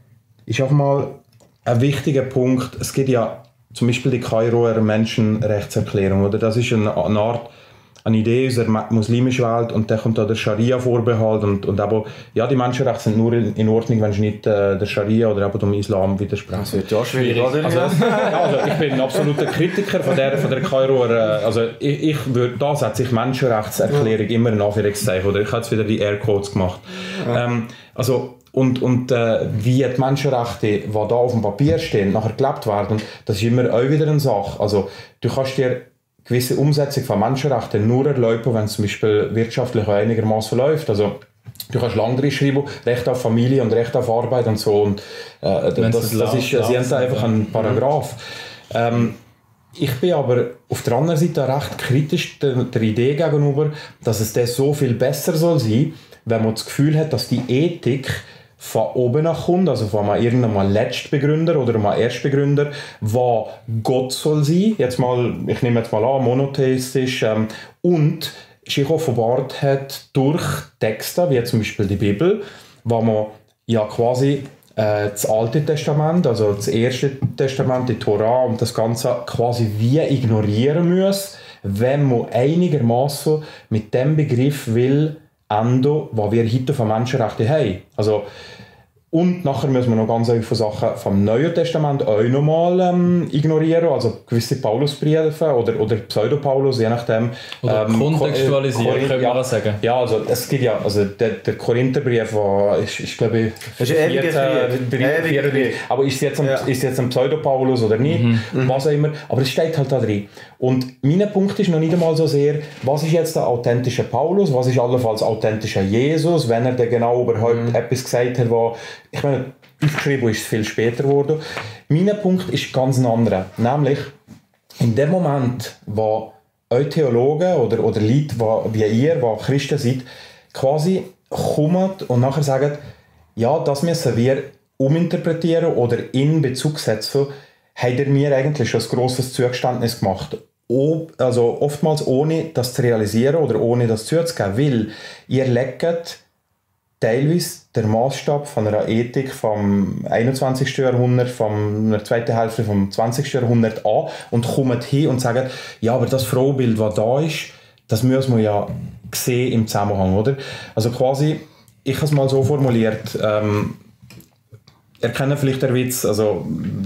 D: ist auch mal ein wichtiger Punkt. Es gibt ja zum Beispiel die Kairoer Menschenrechtserklärung, oder? Das ist eine, eine Art, eine Idee unserer muslimischen Welt, und dann kommt da der Scharia-Vorbehalt und, und aber, ja, die Menschenrechte sind nur in, in Ordnung, wenn sie nicht äh, der Scharia oder eben dem Islam widersprechen.
B: Das wird ja schwierig, oder?
D: Also, ja, also ich bin ein absoluter Kritiker von der, von der Kairoer, äh, also ich, ich würde, da setze ich Menschenrechtserklärung immer in Anführungszeichen, oder ich habe jetzt wieder die Airquotes gemacht. Ja. Ähm, also Und, und äh, wie die Menschenrechte, die da auf dem Papier stehen, nachher gelebt werden, das ist immer auch wieder eine Sache. Also, du kannst dir gewisse Umsetzung von Menschenrechten nur erlauben, wenn es zum Beispiel wirtschaftlich einigermaßen läuft. Also, du kannst lang drin schreiben, Recht auf Familie und Recht auf Arbeit und so. Und, äh, das, das, das ist, sie haben einfach einen Paragraph. Ähm, ich bin aber auf der anderen Seite recht kritisch der, der Idee gegenüber, dass es das so viel besser soll sein, wenn man das Gefühl hat, dass die Ethik von oben nach kommt, also von einem irgendeinem Letztbegründer oder einem Erstbegründer, was Gott soll sein, jetzt mal, ich nehme jetzt mal an, monotheistisch, ähm, und sich offenbart hat durch Texte, wie zum Beispiel die Bibel, wo man ja quasi äh, das Alte Testament, also das Erste Testament, die Tora und das Ganze quasi wie ignorieren muss, wenn man einigermaßen mit dem Begriff will, enden, was wir heute von Menschenrechten haben. Also, und nachher müssen wir noch ganz viele Sachen vom Neuen Testament auch nochmal ähm, ignorieren, also gewisse Paulusbriefe oder, oder Pseudo-Paulus, je nachdem.
C: Oder ähm, kontextualisieren, können wir
D: ja,
C: auch sagen.
D: Ja, also es gibt ja, also der, der Korintherbrief war, ist, ist glaube ich,
B: das ist ein ewiger Brief.
D: Aber ist es jetzt ein, ja. ist jetzt ein Pseudo-Paulus oder nicht, mhm. was auch immer, aber es steht halt da drin. Und mein Punkt ist noch nicht einmal so sehr, was ist jetzt der authentische Paulus, was ist allenfalls authentischer Jesus, wenn er dann genau überhaupt mhm. etwas gesagt hat, was, ich meine, aufgeschrieben ist es viel später geworden. Mein Punkt ist ganz ein anderer, nämlich in dem Moment, wo euch Theologen oder, oder Leute wie ihr, die Christen seid, quasi kommen und nachher sagen, ja, das müssen wir uminterpretieren oder in Bezug setzen, habt ihr mir eigentlich schon ein grosses Zugeständnis gemacht. Also oftmals ohne das zu realisieren oder ohne das zuzugeben, weil ihr legt teilweise der Maßstab von einer Ethik vom einundzwanzigsten Jahrhundert, von der zweiten Hälfte vom zwanzigsten Jahrhundert an und kommt hin und sagt, ja, aber das Frauenbild, das da ist, das müssen wir ja sehen im Zusammenhang, oder? Also quasi, ich habe es mal so formuliert, ähm, ihr kennt vielleicht den Witz, also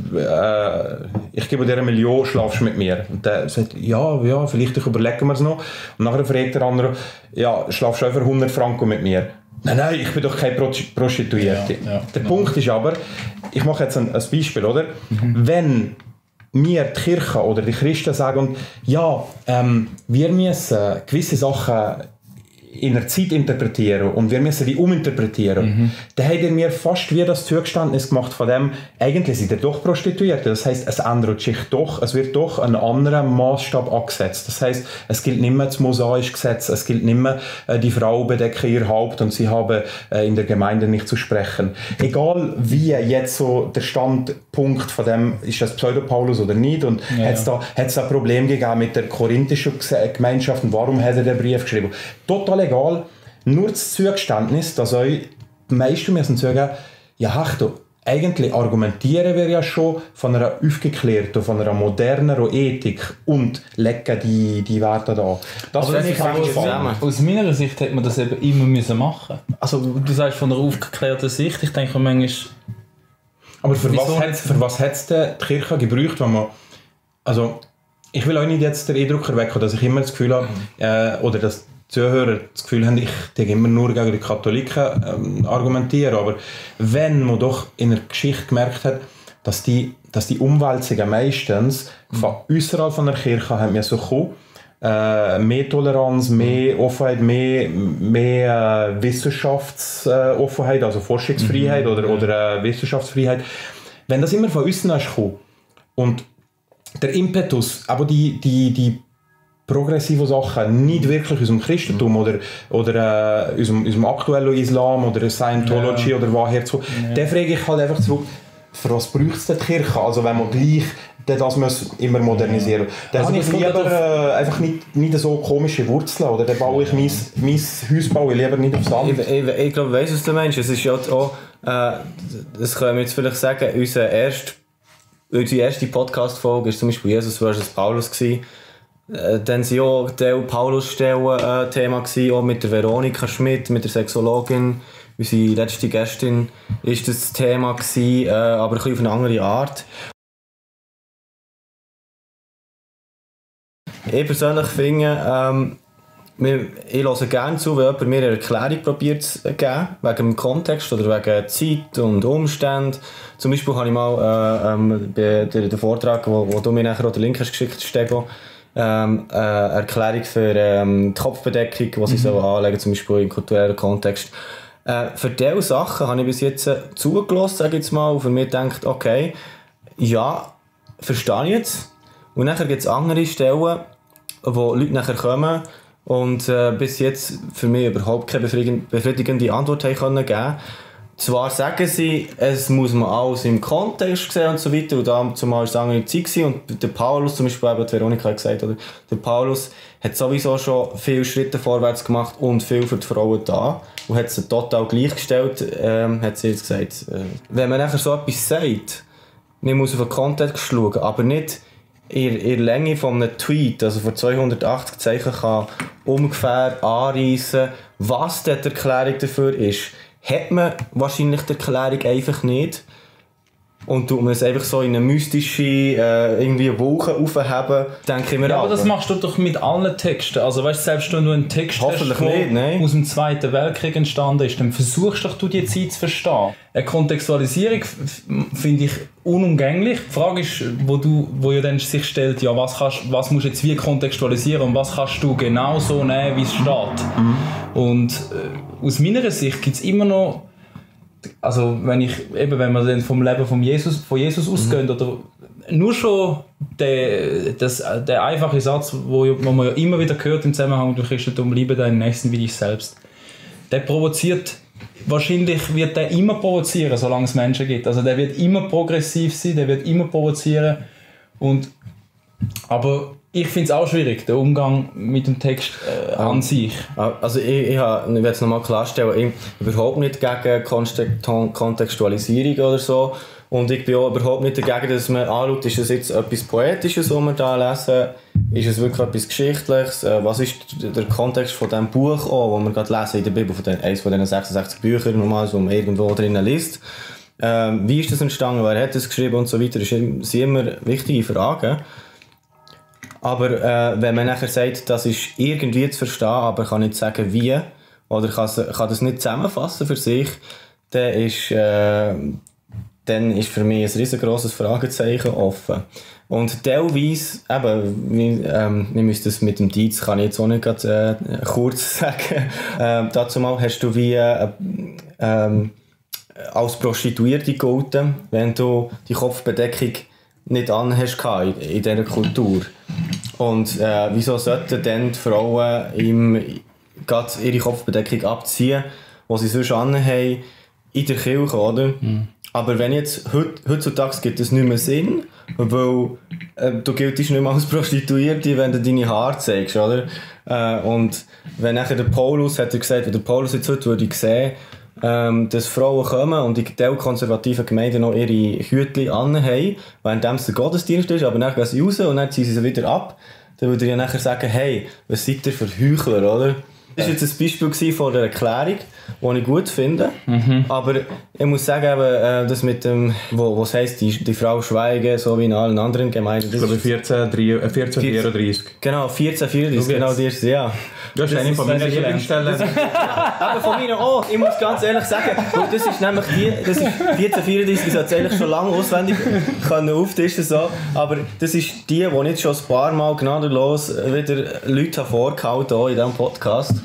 D: äh, ich gebe dir eine Million, schlafst du mit mir? Und der sagt, ja, ja, vielleicht überlegen wir es noch. Und nachher fragt der andere, ja, schlafst du für hundert Franken mit mir? Nein, nein, ich bin doch keine Prostituierte. Ja, ja, der genau. Punkt ist aber, ich mache jetzt ein, ein Beispiel, oder? Mhm. Wenn mir die Kirche oder die Christen sagen, ja, ähm, wir müssen gewisse Sachen in der Zeit interpretieren und wir müssen die uminterpretieren, mhm. dann hat er mir fast wie das Zugeständnis gemacht von dem, eigentlich sind er doch Prostituierte. Das heisst, es ändert sich doch, es wird doch ein anderer Maßstab angesetzt. Das heisst, es gilt nicht mehr das mosaische Gesetz, es gilt nicht mehr, äh, die Frau bedecke ihr Haupt und sie habe äh, in der Gemeinde nicht zu sprechen. Egal wie jetzt so der Standpunkt von dem, ist das Pseudo-Paulus oder nicht, und ja, hat es ja. da, da ein Problem gegeben mit der korinthischen Gemeinschaft und warum hat er den Brief geschrieben? Total egal, nur das Zugeständnis, dass euch die meisten müssen sagen, ja, Hechto, eigentlich argumentieren wir ja schon von einer aufgeklärten, von einer moderneren Ethik und legen die, die Werte da. Das finde ich eigentlich spannend.
C: Aus meiner Sicht hätte man das eben immer müssen machen. Also du sagst von einer aufgeklärten Sicht, ich denke manchmal...
D: Aber für was, hat, für was hat es die Kirche gebraucht, wenn man... Also, ich will auch nicht jetzt den Eindruck erwecken, dass ich immer das Gefühl habe, äh, oder dass Zuhörer das Gefühl haben, ich denke immer nur gegen die Katholiken ähm, argumentieren, aber wenn man doch in der Geschichte gemerkt hat, dass die, dass die Umwälzungen meistens mhm. von außerhalb von der Kirche haben müssen kommen, äh, mehr Toleranz, mehr Offenheit, mehr, mehr äh, Wissenschaftsoffenheit, also Forschungsfreiheit mhm. oder, oder äh, Wissenschaftsfreiheit, wenn das immer von außen ist gekommen und der Impetus, aber die, die, die progressive Sachen, nicht wirklich aus dem Christentum mhm. oder, oder äh, aus, dem, aus dem aktuellen Islam oder Scientology ja. oder woher zu. Ja. Dann frage ich halt einfach zurück, für was braucht es die Kirche? Also wenn man gleich das muss immer modernisieren. Dann also habe ich lieber äh, einfach nicht, nicht so komische Wurzeln. Oder dann baue ich mein, mein Haus baue ich lieber nicht aufs Sand.
B: Ich, ich, ich glaube, ich weiss, was du meinst. Es ist ja auch, äh, das können wir jetzt vielleicht sagen, unser erst, unsere erste Podcast-Folge war zum Beispiel Jesus versus Paulus gewesen. Äh, dann waren auch die Paulus-Stellen äh, Thema gewesen, auch mit der Veronika Schmidt, mit der Sexologin. Unsere letzte Gästin war das Thema gewesen, äh, aber ein bisschen auf eine andere Art. Ich persönlich finde, ähm, ich höre gerne zu, wenn jemand mir eine Erklärung probiert zu geben, wegen dem Kontext oder wegen Zeit und Umständen. Zum Beispiel habe ich mal äh, ähm, bei dem Vortrag, wo, wo du mir nachher auch den Link hast geschickt, Stego, ähm, äh, eine Erklärung für ähm, die Kopfbedeckung, die sie mhm. so anlegen, zum Beispiel im kulturellen Kontext. Äh, für diese Sachen habe ich bis jetzt zugelassen, sage ich jetzt mal, und für mich gedacht, okay, ja, verstehe ich jetzt. Und dann gibt es andere Stellen, wo Leute nachher kommen und äh, bis jetzt für mich überhaupt keine befriedigende Antwort haben können geben. Zwar sagen sie, es muss man alles im Kontext sehen und so weiter, und da zumal war es eine andere Zeit gewesen. Und der Paulus, zum Beispiel, eben die Veronika hat gesagt, oder, der Paulus hat sowieso schon viele Schritte vorwärts gemacht und viel für die Frauen da und hat sie total gleichgestellt, ähm, hat sie jetzt gesagt. Äh, wenn man nachher so etwas sagt, man muss auf den Kontext schauen, aber nicht in der Länge von einem Tweet, also von zweihundertachtzig Zeichen, kann ungefähr anreissen, was die Erklärung dafür ist. Hat man wahrscheinlich die Erklärung einfach nicht und tut man es einfach so in eine mystische äh, irgendwie Wolke aufheben, denke ich mir.
C: Ja, aber das machst du doch mit allen Texten. Also weißt, selbst wenn du einen Text
B: hast, der
C: aus dem Zweiten Weltkrieg entstanden ist, dann versuchst doch du die Zeit zu verstehen. Eine Kontextualisierung finde ich unumgänglich. Die Frage ist, wo, du, wo ja dann sich stellt, ja, was, kannst, was musst du jetzt wie kontextualisieren und was kannst du genau so nehmen, wie es steht. Mhm. Und äh, aus meiner Sicht gibt es immer noch, also wenn ich eben, wenn wir dann vom Leben von Jesus, von Jesus mhm. ausgehen, oder nur schon der, das, der einfache Satz, wo, wo man ja immer wieder hört im Zusammenhang mit dem Christentum, liebe deinen Nächsten wie dich selbst, der provoziert, wahrscheinlich wird der immer provozieren, solange es Menschen gibt. Also der wird immer progressiv sein, der wird immer provozieren. Und, aber ich finde es auch schwierig, der Umgang mit dem Text äh, an um, sich.
B: Also ich, ich, ich will es nochmal klarstellen, ich bin überhaupt nicht gegen Kontextualisierung oder so. Und ich bin auch überhaupt nicht dagegen, dass man anschaut, ist das jetzt etwas Poetisches, was wir da lesen, ist es wirklich etwas Geschichtliches, was ist der Kontext von diesem Buch auch, das wir gerade lesen in der Bibel, von den, eines von diesen sechsundsechzig Büchern, normal, die man irgendwo drinnen liest. Ähm, wie ist das entstanden, wer hat das geschrieben und so weiter, das sind immer wichtige Fragen. Aber äh, wenn man nachher sagt, das ist irgendwie zu verstehen, aber kann nicht sagen wie, oder kann, kann das nicht zusammenfassen für sich, dann ist, äh, dann ist für mich ein riesengroßes Fragezeichen offen. Und teilweise, eben, wir, ähm, wir müssen das mit dem Dietz, kann ich jetzt auch nicht grad, äh, kurz sagen, äh, dazu mal hast du wie äh, ähm, als Prostituierte gegolten, wenn du die Kopfbedeckung nicht anhast in, in dieser Kultur. Und äh, wieso sollten dann die Frauen ihm gerade ihre Kopfbedeckung abziehen, die sie sonst anhaben, in der Kirche, oder? Mhm. Aber wenn jetzt, heut, heutzutage gibt es nicht mehr Sinn, weil äh, du giltest nicht mehr als Prostituierte, wenn du deine Haare zeigst, oder? Äh, und wenn nachher der Paulus, hat er gesagt, wenn der Paulus jetzt heute würde sehen, ähm, dass Frauen kommen und in den konservativen Gemeinden noch ihre Hütchen anhaben, während es der Gottesdienst ist, aber dann gehen sie raus und dann ziehen sie sie wieder ab, dann würde er ja nachher sagen, hey, was seid ihr für Heuchler, oder? Das war jetzt ein Beispiel von der Erklärung, die ich gut finde. Mhm. Aber ich muss sagen, eben, das mit dem, wo es heisst, die, die Frau schweigen, so wie in allen anderen Gemeinden.
D: Ich glaube vierzehn vierunddreißig.
B: Genau, vierzehn vierunddreißig, genau die erste, ja.
D: Das ist eine von meinen Lieblingsstellen.
B: Aber von meiner auch, ich muss ganz ehrlich sagen, das ist nämlich die, das ist vierzehn vierunddreißig, das hat eigentlich schon lange auswendig können auftischen so. Aber das ist die, die nicht schon ein paar Mal gnadenlos wieder Leute hervorgehalten haben in diesem Podcast.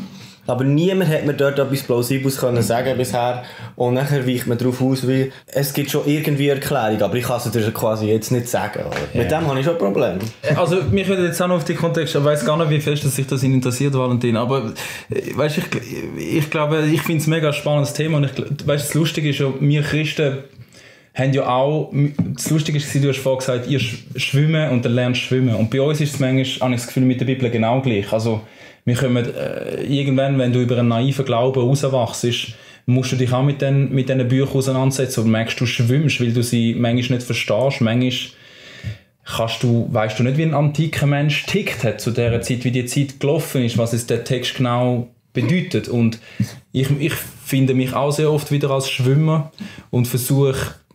B: Aber niemand hat mir dort etwas Plausibles können sagen bisher. Und nachher weicht man darauf aus, wie es gibt schon irgendwie Erklärung, aber ich kann es dir quasi jetzt nicht sagen. Oder? Ja. Mit dem habe ich schon ein Problem.
C: Also mich würde jetzt auch noch auf die Kontext, ich weiss gar nicht, wie fest dass sich das interessiert, Valentin, aber weißt, ich, ich glaube, ich finde es ein mega spannendes Thema und ich, weißt, das Lustige ist ja, wir Christen haben ja auch, das Lustige ist, du hast vorhin gesagt, ihr schwimmen und dann lernst schwimmen. Und bei uns ist es manchmal, habe ich das Gefühl, mit der Bibel genau gleich. Also, wir kommen, äh, irgendwann, wenn du über einen naiven Glauben rauswachst, musst du dich auch mit den, mit diesen Büchern auseinandersetzen und merkst, du schwimmst, weil du sie manchmal nicht verstehst. Manchmal kannst du, weißt du nicht, wie ein antiker Mensch tickt hat zu dieser Zeit, wie die Zeit gelaufen ist, was es der Text genau bedeutet. Und ich, ich finde mich auch sehr oft wieder als Schwimmer und versuche,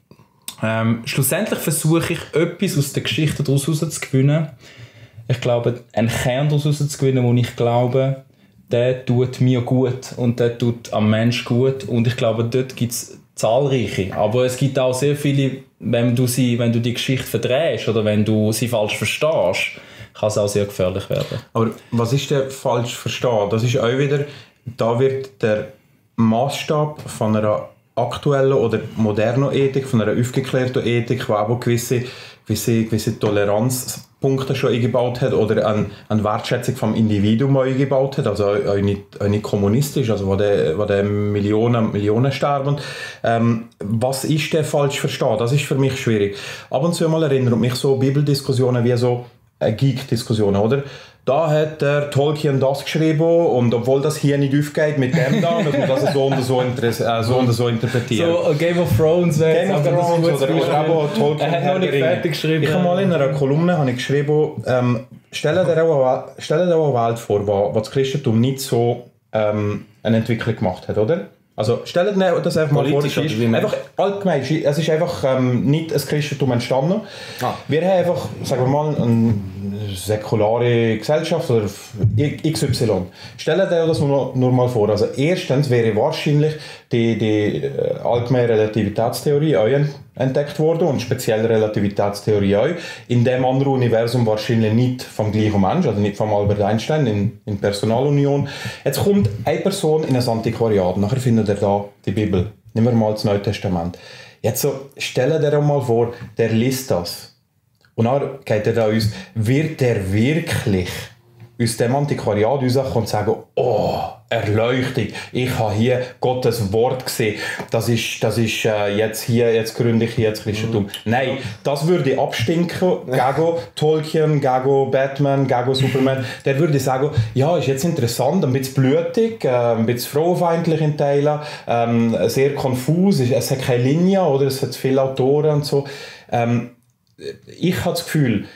C: Ähm, schlussendlich versuche ich, etwas aus der Geschichte daraus herauszugewinnen. Ich glaube, einen Kern daraus herauszugewinnen, wo ich glaube, der tut mir gut und der tut am Mensch gut. Und ich glaube, dort gibt es zahlreiche. Aber es gibt auch sehr viele, wenn du, sie, wenn du die Geschichte verdrehst oder wenn du sie falsch verstehst, kann es auch sehr gefährlich werden.
D: Aber was ist denn falsch verstehen? Das ist auch wieder, da wird der Maßstab von einer aktuellen oder modernen Ethik, von einer aufgeklärten Ethik, die auch gewisse, gewisse, gewisse Toleranzpunkte schon eingebaut hat oder eine, eine Wertschätzung vom Individuum eingebaut hat, also auch nicht, auch nicht kommunistisch, also wo der, wo der Millionen, Millionen sterben. Ähm, was ist denn falsch verstehen? Das ist für mich schwierig. Ab und zu mal erinnert mich so Bibeldiskussionen wie so äh, Geek-Diskussionen, oder? Da hat der Tolkien das geschrieben und obwohl das hier nicht aufgeht mit dem da, muss man das so und so, äh, so, und so interpretieren.
C: So uh, Game of Thrones wäre
D: Game of Thrones oder, oder auch Tolkien.
C: Er hat noch nicht fertig geschrieben.
D: Ich habe mal in einer Kolumne habe ich geschrieben, ähm, stell dir auch eine Welt vor, wo, wo das Christentum nicht so ähm, eine Entwicklung gemacht hat, oder? Also stell dir das einfach mal vor, es ist einfach allgemein, es ist einfach ähm, nicht ein Christentum entstanden. Ah. Wir haben einfach, sagen wir mal, eine säkulare Gesellschaft oder X Y. Stell dir das nur, nur mal vor. Also erstens wäre wahrscheinlich die, die äh, allgemeine Relativitätstheorie auch entdeckt worden und spezielle Relativitätstheorie auch. In dem anderen Universum wahrscheinlich nicht vom gleichen Mensch, also nicht von Albert Einstein in, in Personalunion. Jetzt kommt eine Person in ein Antiquariat, nachher findet er da die Bibel. Nehmen wir mal das Neue Testament. Jetzt so, stell dir mal vor, der liest das. Und dann geht er da uns, wird er wirklich aus dem Antiquariat rauskommen und sagen, oh, Erleuchtung, ich habe hier Gottes Wort gesehen, das ist, das ist äh, jetzt hier, jetzt gründe ich hier das Christentum. Mhm. Nein, das würde abstinken gegen Tolkien, gegen Batman, gegen Superman. Der würde sagen, ja, ist jetzt interessant, ein bisschen blutig, äh, ein bisschen frauenfeindlich in Teilen, ähm, sehr konfus, es hat keine Linie oder es hat viele Autoren und so. Ähm, ich habe das Gefühl,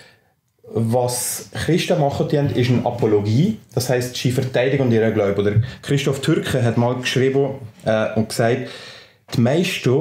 D: was Christen machen, ist eine Apologie, das heisst, sie verteidigen ihren Glauben. Oder Christoph Türke hat mal geschrieben äh, und gesagt, die meisten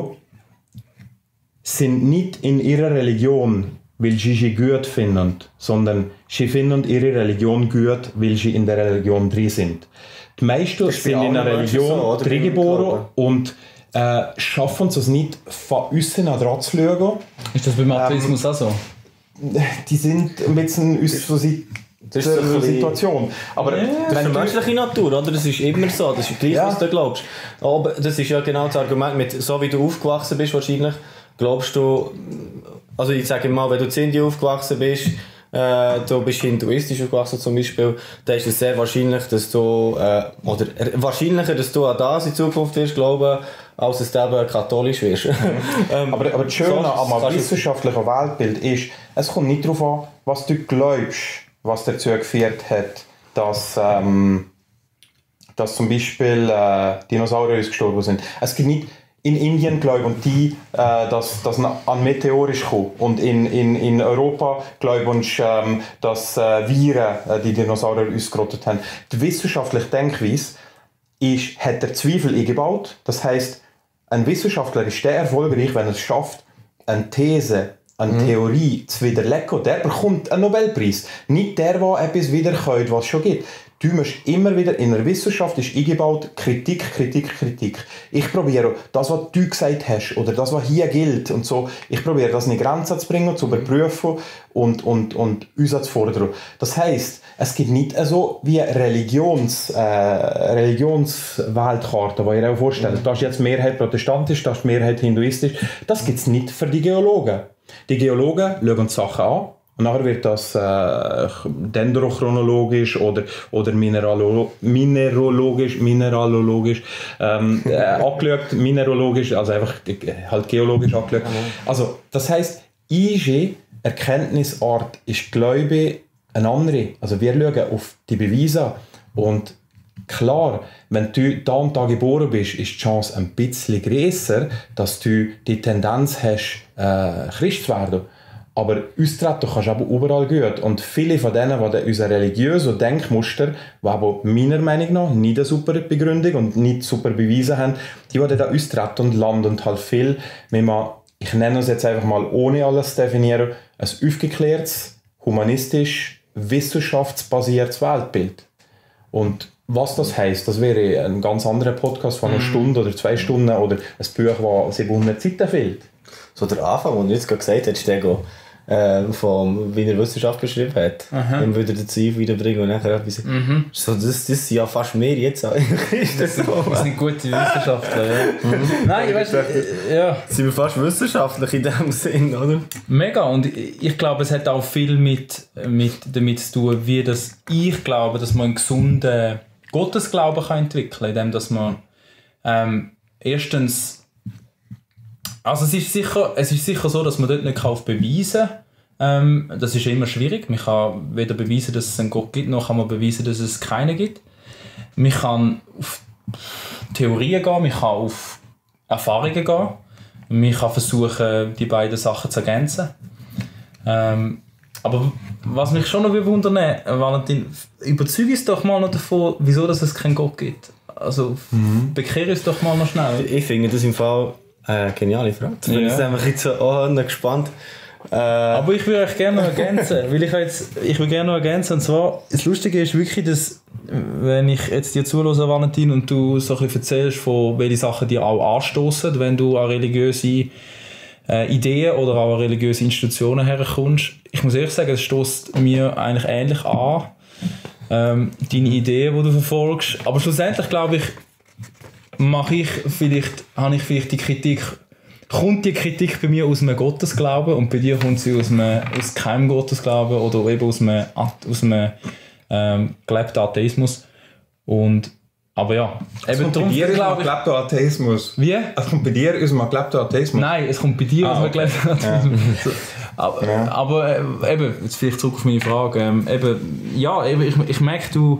D: sind nicht in ihrer Religion, weil sie sie gut finden, sondern sie finden ihre Religion gut, weil sie in der Religion drin sind. Die meisten sind in einer Religion so, drin geboren und äh, schaffen es nicht, von außen dran zu schauen.
C: Ist das beim Atheismus ähm, auch so?
D: Die sind ein bisschen aus der Situation. Aber
B: ja, das ist eine menschliche Natur, oder? Das ist immer so. Das ist gleich, ja. Was du glaubst. Aber das ist ja genau das Argument, mit, so wie du aufgewachsen bist wahrscheinlich, glaubst du, also ich sage mal, wenn du in Indien aufgewachsen bist, äh, du bist hinduistisch aufgewachsen zum Beispiel, dann ist es sehr wahrscheinlich, dass du, äh, oder wahrscheinlicher, dass du an das in Zukunft wirst glauben, als dass du eben katholisch wirst.
D: ähm, aber, aber das Schöne am wissenschaftlichen Weltbild ist, es kommt nicht darauf an, was du glaubst, was dazu geführt hat, dass, ähm, dass zum Beispiel äh, Dinosaurier ausgestorben sind. Es gibt nicht in Indien glauben die, äh, dass, dass ein Meteor ist gekommen. Und in, in, in Europa glauben sie, ähm, dass äh, Viren äh, die Dinosaurier ausgerottet haben. Die wissenschaftliche Denkweise ist, hat der Zweifel eingebaut. Das heisst, ein Wissenschaftler ist der erfolgreich, wenn er es schafft, eine These eine mhm. Theorie zu widerlegen, der bekommt einen Nobelpreis. Nicht der, der etwas wiederkäut, was es schon gibt. Du musst immer wieder, in der Wissenschaft ist eingebaut, Kritik, Kritik, Kritik. Ich probiere das, was du gesagt hast, oder das, was hier gilt, und so, ich probiere das in die Grenzen zu bringen, zu überprüfen und, und, und uns zu fordern. Das heisst, es gibt nicht so wie eine Religions, äh, Religionsweltkarte, die ihr euch vorstellt. Da ist jetzt Mehrheit protestantisch, da ist Mehrheit hinduistisch. Das gibt es nicht für die Geologen. Die Geologen schauen die Sachen an. Und nachher wird das äh, dendrochronologisch oder, oder mineralo mineralogisch, mineralogisch ähm, äh, angeschaut, mineralogisch, also einfach halt geologisch angeschaut. Also das heisst, I G, Erkenntnisart, ist Glaube eine andere. Also wir schauen auf die Beweise und klar, wenn du da und da geboren bist, ist die Chance ein bisschen grösser, dass du die Tendenz hast, äh, Christ zu werden. Aber austreten kannst du aber überall gut. Und viele von denen, die unser religiöses Denkmuster, die aber meiner Meinung nach nicht eine super Begründung und nicht super Beweise haben, die, die da austreten und landen und halt viel, wenn man, ich nenne es jetzt einfach mal, ohne alles zu definieren, ein aufgeklärtes, humanistisch, wissenschaftsbasiertes Weltbild. Und was das heisst, das wäre ein ganz anderer Podcast von einer Stunde oder zwei Stunden oder ein Buch, das siebenhundert Seiten fehlt.
B: So der Anfang, den du jetzt gerade gesagt hast, Stego, äh, vom, wie er Wissenschaft beschrieben hat, dann würde er den Zweifel wiederbringen und nachher etwas. Mhm. So, das, das sind ja fast mehr jetzt eigentlich.
C: Das, das sind gute Wissenschaftler, ja. Mhm. Nein, ich weiss, äh, ja.
B: Sind wir fast wissenschaftlich in dem Sinn, oder?
C: Mega, und ich glaube, es hat auch viel mit, mit damit zu tun, wie das, ich glaube, dass man einen gesunden Gottesglauben kann entwickeln kann, indem dass man ähm, erstens. Also es ist, sicher, es ist sicher so, dass man dort nicht auf beweisen kann. Ähm, das ist immer schwierig. Man kann weder beweisen, dass es einen Gott gibt, noch kann man beweisen, dass es keinen gibt. Man kann auf Theorien gehen, man kann auf Erfahrungen gehen. Man kann versuchen, die beiden Sachen zu ergänzen. Ähm, aber was mich schon noch wundern, Valentin, überzeuge uns doch mal noch davon, wieso dass es keinen Gott gibt. Also mhm. bekehre uns doch mal noch schnell.
B: Ich finde das im Fall eine geniale Frage. Ich bin jetzt einfach jetzt so oh, gespannt. Äh,
C: Aber ich würde euch gerne noch ergänzen, weil ich jetzt, ich will gerne noch ergänzen, und zwar, das Lustige ist wirklich, dass, wenn ich jetzt dir zuhöre, Valentin, und du so ein bisschen erzählst, von welchen Sachen dir auch anstoßen, wenn du an religiöse äh, Ideen oder auch an religiöse Institutionen herkommst, ich muss ehrlich sagen, es stößt mir eigentlich ähnlich an, ähm, deine Ideen, die du verfolgst, aber schlussendlich glaube ich, mache ich vielleicht, habe ich vielleicht die Kritik, kommt die Kritik bei mir aus einem Gottesglauben und bei dir kommt sie aus, einem, aus keinem Gottesglauben oder eben aus einem, aus einem ähm, gelebten Atheismus. Und, aber ja,
D: es eben kommt bei dir aus einem gelebten Atheismus?
C: Wie?
D: Es kommt bei dir aus einem gelebten Atheismus?
C: Nein, es kommt bei dir ah, aus einem okay. gelebten Atheismus. Ja. aber ja. aber äh, eben, jetzt vielleicht zurück auf meine Frage, ähm, eben, ja, eben, ich, ich merke, du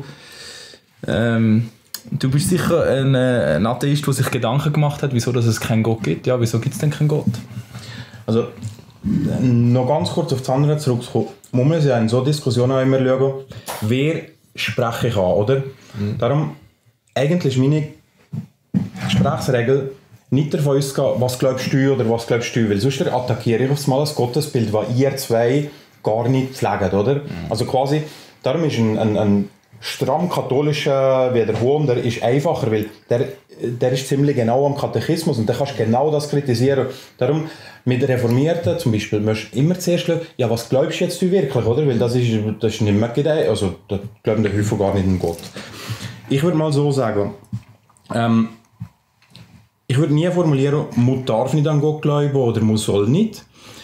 C: ähm, Du bist sicher ein, ein Atheist, der sich Gedanken gemacht hat, wieso dass es keinen Gott gibt. Ja, wieso gibt es denn keinen Gott?
D: Also, noch ganz kurz auf das andere zurückzukommen. Muss man ja in so Diskussionen auch immer schauen, wer spreche ich an, oder? Mhm. Darum, eigentlich ist meine Gesprächsregel nicht davon auszugehen, was glaubst du oder was glaubst du, weil sonst attackiere ich aufs Mal ein Gottesbild, das ihr zwei gar nicht pflegt, oder? Mhm. Also quasi, darum ist ein, ein, ein stramm katholischer wie der Hohm, der ist einfacher, weil der, der ist ziemlich genau am Katechismus und der kannst genau das kritisieren. Darum, mit Reformierten zum Beispiel, musst du immer zuerst schauen, ja, was glaubst du jetzt du wirklich, oder? Weil das ist, das ist nicht mehr gedeiht, also da glauben die Häufig gar nicht an Gott. Ich würde mal so sagen, ähm, ich würde nie formulieren, man darf nicht an Gott glauben oder man soll nicht.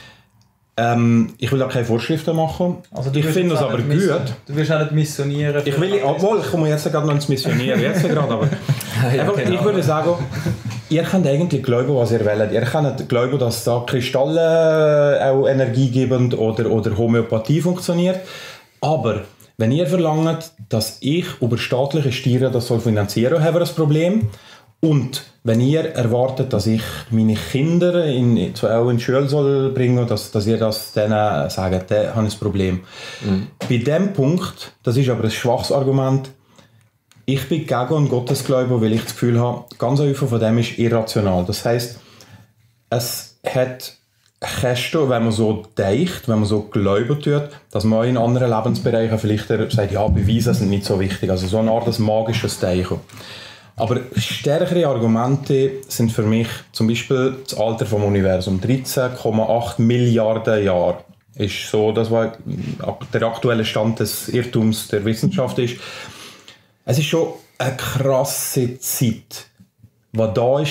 D: Ähm, ich will auch keine Vorschriften machen. Also ich finde es aber gut.
C: Du willst auch nicht missionieren.
D: Ich will, obwohl, ich komme jetzt gerade noch ins Missionieren. Jetzt gerade, aber ja, einfach, genau. Ich würde sagen, ihr könnt eigentlich glauben, was ihr wollt. Ihr könnt glauben, dass da Kristalle auch Energie geben oder, oder Homöopathie funktioniert. Aber wenn ihr verlangt, dass ich über staatliche Steuern das soll finanzieren soll, haben wir das Problem. Und wenn ihr erwartet, dass ich meine Kinder in, zu auch in die Schule soll bringen, dass, dass ihr das denen sagt, dann habe ich ein Problem. Mhm. Bei dem Punkt, das ist aber ein schwaches Argument, ich bin gegen einen Gottesglauben, weil ich das Gefühl habe, ganz häufig von dem ist irrational. Das heisst, es hat kannst du, wenn man so denkt, wenn man so glauben tut, dass man in anderen Lebensbereichen vielleicht sagt, ja, Beweise sind nicht so wichtig. Also so eine Art magisches Denken. Aber stärkere Argumente sind für mich zum Beispiel das Alter vom Universum. dreizehn Komma acht Milliarden Jahre ist so, das war der aktuelle Stand des Irrtums der Wissenschaft ist. Es ist schon eine krasse Zeit, die da war.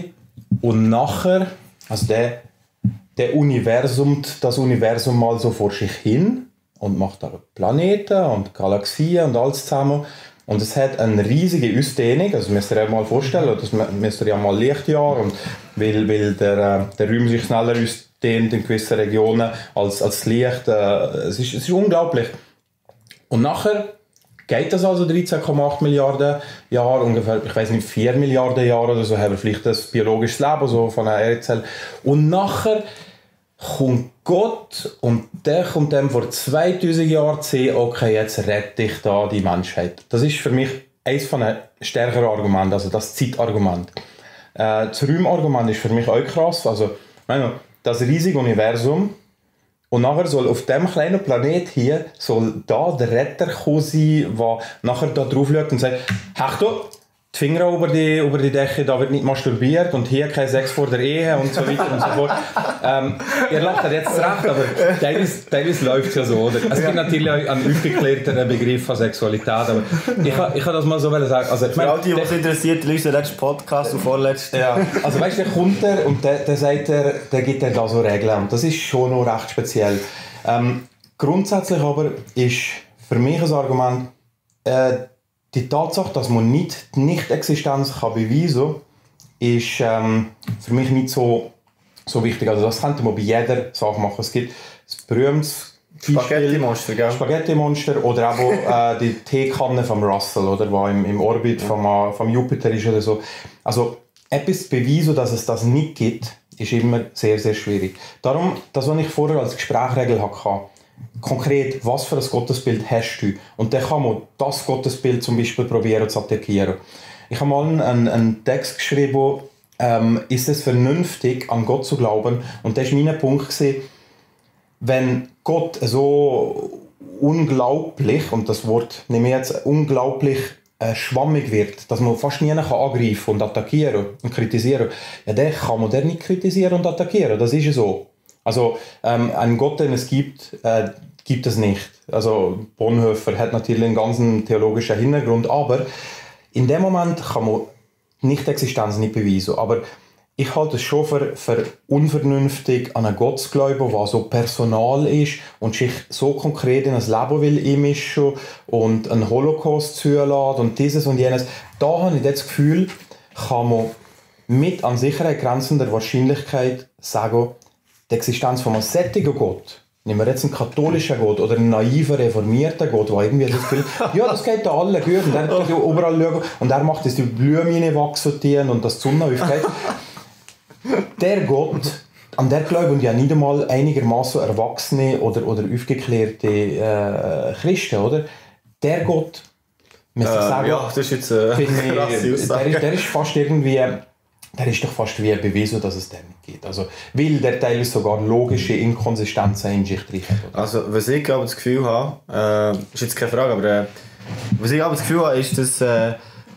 D: Und nachher, also der, der Universum, das Universum mal so vor sich hin und macht da Planeten und Galaxien und alles zusammen. Und es hat eine riesige Ausdehnung, also müsst ihr euch mal vorstellen, das müsst ihr ja mal Lichtjahre, und weil, weil der, der Raum sich schneller ausdehnt in gewissen Regionen als, als das Licht. Äh, es, ist, es ist unglaublich. Und nachher geht das also dreizehn Komma acht Milliarden Jahre, ungefähr, ich weiß nicht, vier Milliarden Jahre oder so, haben wir vielleicht das biologisches Leben so von einer Erzelle. Und nachher kommt Gott und der kommt dann vor zweitausend Jahren zu sehen, okay, jetzt rette ich da die Menschheit. Das ist für mich eines von den stärkeren Argumenten, also das Zeitargument. Äh, das Raumargument ist für mich auch krass, also meine, das riesige Universum, und nachher soll auf diesem kleinen Planet hier soll da der Retter kommen sein, der nachher da drauf schaut und sagt, «Hecht du, die Finger über die, über die Decke, da wird nicht masturbiert und hier kein Sex vor der Ehe» und so weiter und so fort. Ähm, ihr lacht jetzt recht, aber teilweise, teilweise läuft es ja so, oder? Es gibt natürlich auch einen aufgeklärteren Begriff von Sexualität, aber ich kann, ich kann das mal so sagen. Also, ich meine,
B: für all die, die es interessiert, die den letzten Podcast und vorletzten.
D: Ja, also weißt du, der kommt er und der, der sagt er, der gibt er da so Regeln, und das ist schon noch recht speziell. Ähm, grundsätzlich aber ist für mich ein Argument, äh, die Tatsache, dass man nicht die Nicht-Existenz kann beweisen kann, ist ähm, für mich nicht so, so wichtig. Also das könnte man bei jeder Sache machen. Es gibt das berühmte
B: Spaghetti-Monster, gell?
D: Spaghetti-Monster oder auch äh, die Teekanne von Russell, oder, die im, im Orbit vom, vom Jupiter ist oder so. Also etwas zu beweisen, dass es das nicht gibt, ist immer sehr, sehr schwierig. Darum, das, was ich vorher als Gesprächsregel hatte, konkret, was für ein Gottesbild hast du? Und dann kann man das Gottesbild zum Beispiel probieren zu attackieren. Ich habe mal einen, einen Text geschrieben, ähm, ist es vernünftig, an Gott zu glauben? Und das war mein Punkt, wenn Gott so unglaublich, und das Wort nehme ich jetzt, unglaublich äh, schwammig wird, dass man fast nie angreifen und attackieren und kritisieren, ja, dann kann man den nicht kritisieren und attackieren. Das ist ja so. Also ähm, einen Gott, den es gibt, äh, gibt es nicht. Also Bonhoeffer hat natürlich einen ganzen theologischen Hintergrund, aber in dem Moment kann man Nicht-Existenz nicht beweisen. Aber ich halte es schon für, für unvernünftig, an einen Gott zu glauben, der so personal ist und sich so konkret in ein Leben will einmischen und einen Holocaust zulässt und dieses und jenes. Da habe ich das Gefühl, kann man mit an Sicherheit grenzender Wahrscheinlichkeit sagen, die Existenz von einem sättigen Gott, nehmen wir jetzt einen katholischen Gott oder einen naiven, reformierten Gott, der irgendwie das Gefühl, ja, das geht da alle gut und er kann überall schauen und er macht, dass die Blumen wachsen und dass die Sonne aufgeht. Der Gott, an der glauben ja nicht einmal einigermaßen erwachsene oder, oder aufgeklärte äh, Christen, oder? Der Gott, muss ich
B: äh,
D: sagen,
B: ja, das ist jetzt äh,
D: ich,
B: krasse Aussage.
D: der, der ist fast irgendwie, der ist doch fast wie bewiesen, dass es dem nicht geht. Also, weil der teilweise sogar logische Inkonsistenzen in sich drin hat.
B: Also, was ich aber das Gefühl habe, äh, ist jetzt keine Frage, aber äh, was ich aber das Gefühl habe, ist, dass äh,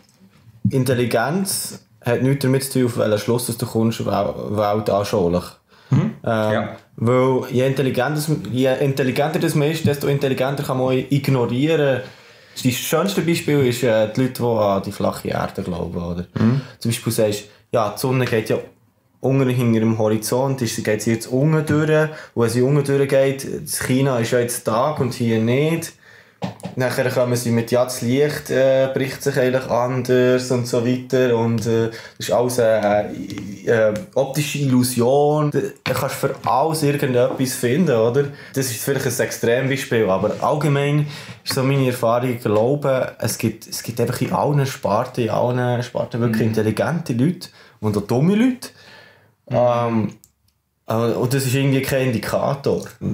B: Intelligenz hat nichts damit zu tun, auf welchen Schluss du kommst, weltanschaulich. Mhm. Ähm, ja. Weil je intelligenter, je intelligenter das man ist, desto intelligenter kann man ignorieren. Das schönste Beispiel ist äh, die Leute, die an die flache Erde glauben. Oder? Mhm. Zum Beispiel sagst du, ja, die Sonne geht ja unten hinter dem Horizont, ist, geht sie jetzt unten durch. Und wenn sie unten durchgeht, China ist ja jetzt Tag und hier nicht. Nachher kommen sie mit, ja, das Licht äh, bricht sich eigentlich anders und so weiter. Und äh, das ist alles eine äh, äh, optische Illusion. Du kannst für alles irgendetwas finden, oder? Das ist vielleicht ein Extrembeispiel, aber allgemein ist so meine Erfahrung, ich glaube, es gibt, es gibt einfach in allen Sparten, in allen Sparten wirklich mhm. intelligente Leute und auch dumme Leute. Mhm. Ähm, Und das ist irgendwie kein Indikator.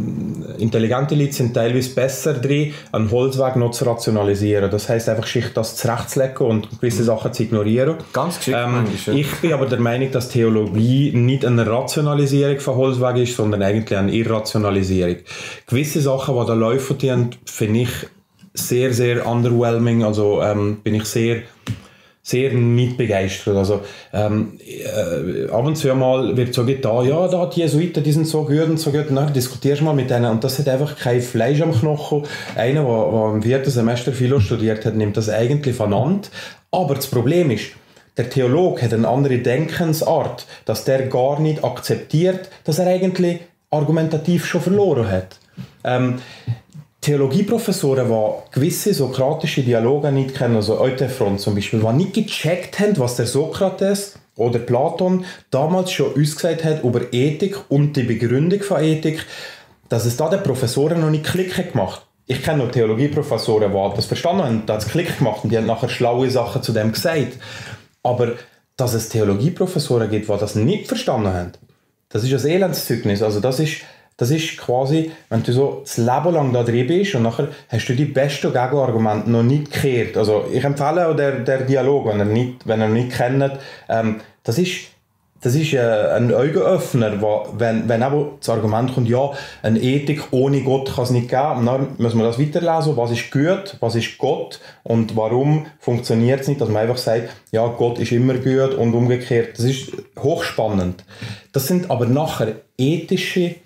D: intelligente Leute sind teilweise besser drin, einen Holzweg noch zu rationalisieren. Das heisst einfach, sich das zurechtzulegen und gewisse Sachen zu ignorieren.
B: Ganz geschickt
D: ähm,
B: manchmal, ja.
D: Ich bin aber der Meinung, dass Theologie nicht eine Rationalisierung von Holzweg ist, sondern eigentlich eine Irrationalisierung. Gewisse Sachen, die da laufen, finde ich sehr, sehr underwhelming. Also ähm, bin ich sehr... sehr nicht begeistert. Also, ähm, äh, ab und zu mal wird so getan, ja, da die Jesuiten, die sind so gut und so gut. Und dann diskutierst du mal mit denen und das hat einfach kein Fleisch am Knochen. Einer, der, der im vierten Semester Philo studiert hat, nimmt das eigentlich vernannt. Aber das Problem ist, der Theologe hat eine andere Denkensart, dass der gar nicht akzeptiert, dass er eigentlich argumentativ schon verloren hat. Ähm, Theologieprofessoren, die gewisse sokratische Dialoge nicht kennen, also Eutephron zum Beispiel, die nicht gecheckt haben, was der Sokrates oder Platon damals schon uns gesagt hat über Ethik und die Begründung von Ethik, dass es da den Professoren noch nicht Klick hat gemacht. Ich kenne noch Theologieprofessoren, die das verstanden haben, da hat es Klick gemacht und die haben nachher schlaue Sachen zu dem gesagt. Aber dass es Theologieprofessoren gibt, die das nicht verstanden haben, das ist ein Elendszeugnis. Also das ist Das ist quasi, wenn du so das Leben lang da drin bist und nachher hast du die besten Gegenargumente noch nicht gekehrt. Also ich empfehle auch der, der Dialog, wenn ihr nicht, wenn ihr nicht kennt, ähm, das ist, das ist äh, ein Augenöffner, wo, wenn, wenn auch das Argument kommt, ja, eine Ethik ohne Gott kann es nicht geben. Und dann muss man das weiterlesen, was ist gut, was ist Gott und warum funktioniert es nicht, dass man einfach sagt, ja, Gott ist immer gut und umgekehrt. Das ist hochspannend. Das sind aber nachher ethische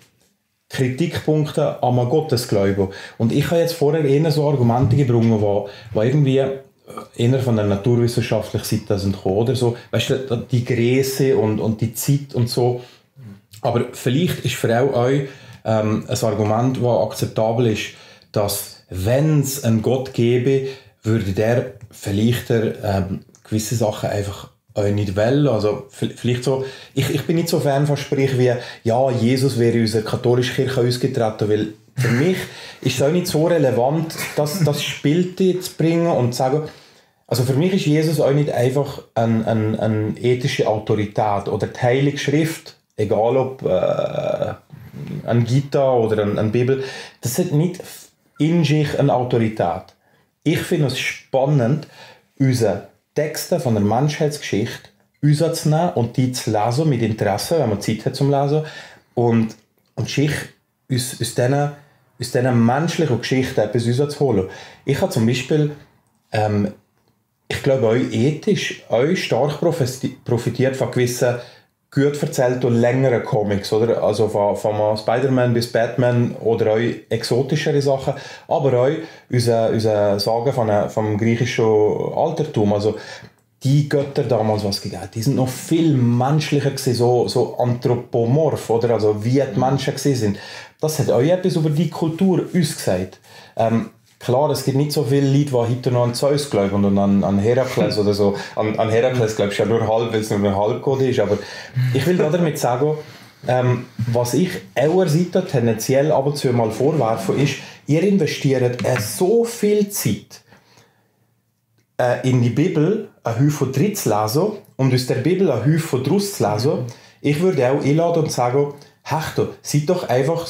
D: Kritikpunkte am Gottesglauben. Und ich habe jetzt vorher eher so Argumente gebrungen, die, die irgendwie eher von der naturwissenschaftlichen Seite sind gekommen, oder so. Weißt du, die Größe und, und die Zeit und so. Aber vielleicht ist für auch euch ähm, ein Argument, das akzeptabel ist, dass wenn es einen Gott gäbe, würde der vielleicht ähm, gewisse Sachen einfach euch nicht wollen. Also vielleicht so, ich, ich bin nicht so Fan von Sprüchen wie ja, Jesus wäre in unserer katholischen Kirche ausgetreten, weil für mich ist es auch nicht so relevant, das, das Spiel zu bringen und zu sagen, also für mich ist Jesus auch nicht einfach eine, eine, eine ethische Autorität oder die Heilige Schrift, egal ob äh, eine Gita oder eine, eine Bibel, das hat nicht in sich eine Autorität. Ich finde es spannend, unsere Texte von der Menschheitsgeschichte rauszunehmen und die zu lesen mit Interesse, wenn man Zeit hat zum Lesen und, und sich aus, aus diesen, aus diesen menschlichen Geschichten etwas rauszuholen. Ich habe zum Beispiel, ähm, ich glaube, euch ethisch euch stark profitiert von gewissen gut erzählten und längeren Comics, oder? Also von, von Spider-Man bis Batman oder auch exotischere Sachen, aber auch unsere, unsere Sagen von, vom griechischen Altertum. Also die Götter damals, was gegeben, die sind noch viel menschlicher gewesen, so, so anthropomorph, oder? Also wie die Menschen gewesen sind. Das hat auch etwas über die Kultur uns gesagt. Ähm, Klar, es gibt nicht so viele Leute, die heute noch an Zeus glauben und an, an Herakles oder so. An, an Herakles glaubst du ja nur halb, weil es nur ein Halbgott ist. Aber ich will damit sagen, ähm, was ich eurer Seite tendenziell ab und zu mal vorwerfe, ist, ihr investiert äh, so viel Zeit äh, in die Bibel, ein Haufen drin zu lesen und aus der Bibel ein Haufen draus zu lesen. Ich würde auch einladen und sagen, Hecht, seid doch einfach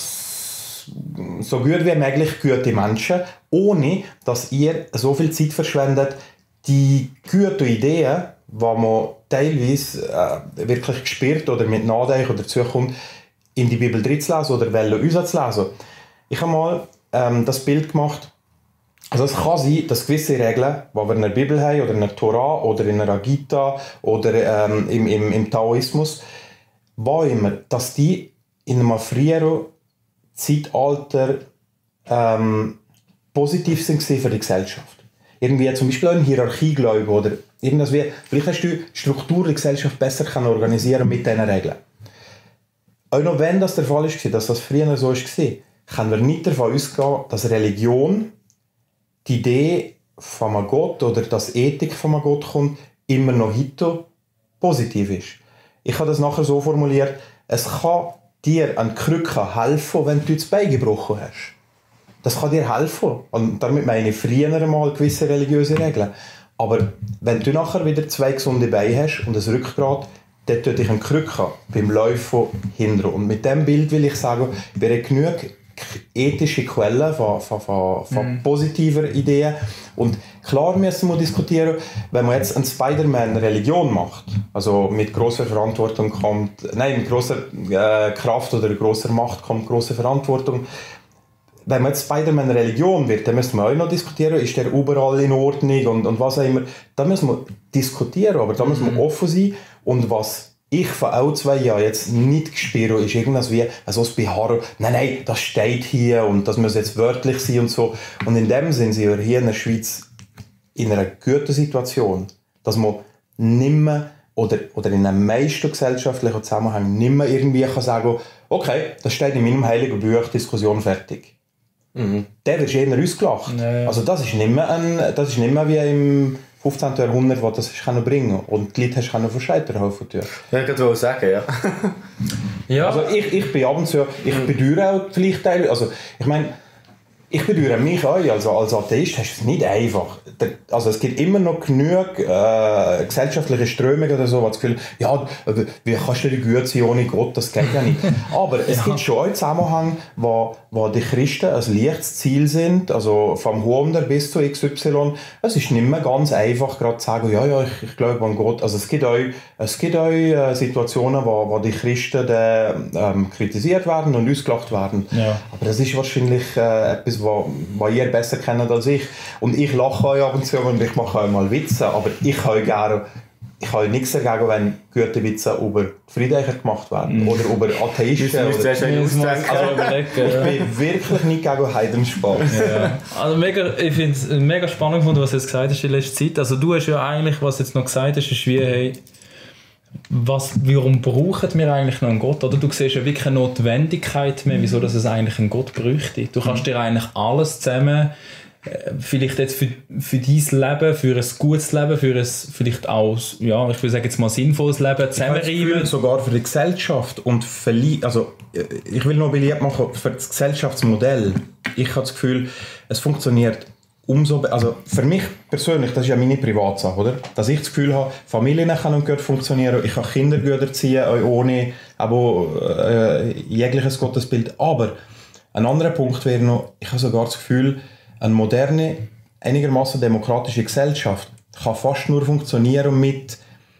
D: so gut wie möglich gute Menschen, ohne dass ihr so viel Zeit verschwendet, die guten Ideen, die man teilweise äh, wirklich gespürt oder mit Nachdenken oder zukommt, in die Bibel drin zu lesen oder rauszulesen. Ich habe mal ähm, das Bild gemacht. Also es kann sein, dass gewisse Regeln, die wir in der Bibel haben oder in der Torah oder in der Gita oder ähm, im, im, im Taoismus, wo immer, dass die in einem früheren Zeitalter ähm, positiv sind für die Gesellschaft. Irgendwie zum Beispiel auch in Hierarchieglauben oder irgendwas wie, vielleicht hast du die Struktur der Gesellschaft besser können organisieren mit diesen Regeln. Auch noch wenn das der Fall ist, dass das früher so war, können wir nicht davon ausgehen, dass Religion, die Idee von einem Gott oder dass Ethik von einem Gott kommt, immer noch heute positiv ist. Ich habe das nachher so formuliert, es kann dir an Krücke helfen, wenn du das Bein gebrochen hast. Das kann dir helfen. Und damit meine ich früher einmal gewisse religiöse Regeln. Aber wenn du nachher wieder zwei gesunde Beine hast und ein Rückgrat, dann tut dich ein Krücke beim Laufen hindern. Und mit diesem Bild will ich sagen, wir haben genug ethische Quellen von, von, von, von mm. positiver Ideen. Und klar müssen wir diskutieren, wenn man jetzt ein Spider-Man Religion macht, also mit grosser Verantwortung kommt, nein, mit grosser äh, Kraft oder grosser Macht kommt grosse Verantwortung. Wenn man jetzt Spider-Man Religion wird, dann müssen wir auch noch diskutieren, ist der überall in Ordnung und, und was auch immer. Da müssen wir diskutieren, aber da müssen wir offen sein. Und was ich von auch zwei Jahren jetzt nicht gespürt habe, ist irgendwas wie so das Beharren, nein, nein, das steht hier und das muss jetzt wörtlich sein und so. Und in dem Sinn sind wir hier in der Schweiz in einer guten Situation, dass man nicht mehr oder, oder in einem meisten gesellschaftlichen Zusammenhang nicht mehr irgendwie kann sagen, okay, das steht in meinem heiligen Buch, Diskussion fertig. Mhm. Der wird eher ausgelacht. Nee. Also das ist nicht mehr, ein, das ist nicht mehr wie im fünfzehnten Jahrhundert, wo das hast bringen konnte. Und die Leute hast du von Scheitern helfen.
B: Ja, ich wollte sagen, ja.
D: ja. Also ich, ich bin ab und zu, ich mhm. bedauere auch vielleicht Teile, also ich meine, ich bedauere mich auch, also als Atheist hast du es nicht einfach. Also es gibt immer noch genug äh, gesellschaftliche Strömungen oder so, wo das Gefühl, ja, wie kannst du denn gut sein ohne Gott, das geht ja nicht. Aber es ja. gibt schon einen Zusammenhang, wo, wo die Christen ein leichtes Ziel sind, also vom Hunder bis zu X Y. Es ist nicht mehr ganz einfach, gerade zu sagen, ja, ja, ich, ich glaube an Gott. Also es gibt auch, es gibt auch äh, Situationen, wo, wo die Christen dann, ähm, kritisiert werden und ausgelacht werden. Ja. Aber das ist wahrscheinlich äh, etwas, was ihr besser kennt als ich. Und ich lache euch ab und zu und ich mache euch mal Witze, aber ich kann gerne, ich habe nichts dagegen, wenn gute Witze über Friedeicher gemacht werden mm. oder über Atheisten.
B: Oder,
D: also, ich bin wirklich nicht gegen Heidenspaß.
C: Ja. Also mega, ich finde es mega spannend, was du jetzt gesagt hast in letzter Zeit. Also du hast ja eigentlich, was du jetzt noch gesagt hast, ist wie, hey, was, warum brauchen wir eigentlich noch einen Gott? Oder du siehst ja wirklich keine Notwendigkeit mehr, wieso dass es eigentlich einen Gott bräuchte. Du kannst dir eigentlich alles zusammen, vielleicht jetzt für, für dein Leben, für ein gutes Leben, für ein vielleicht auch, ja, ich würde sagen jetzt mal sinnvolles Leben zusammenreimen.
D: Sogar für die Gesellschaft und für, also ich will noch beliebt machen für das Gesellschaftsmodell. Ich habe das Gefühl, es funktioniert umso, also für mich persönlich, das ist ja meine Privatsache, oder? Dass ich das Gefühl habe, Familien können gut funktionieren, ich kann Kinder gut erziehen, ohne aber, äh, jegliches Gottesbild. Aber ein anderer Punkt wäre noch, ich habe sogar das Gefühl, eine moderne, einigermaßen demokratische Gesellschaft kann fast nur funktionieren mit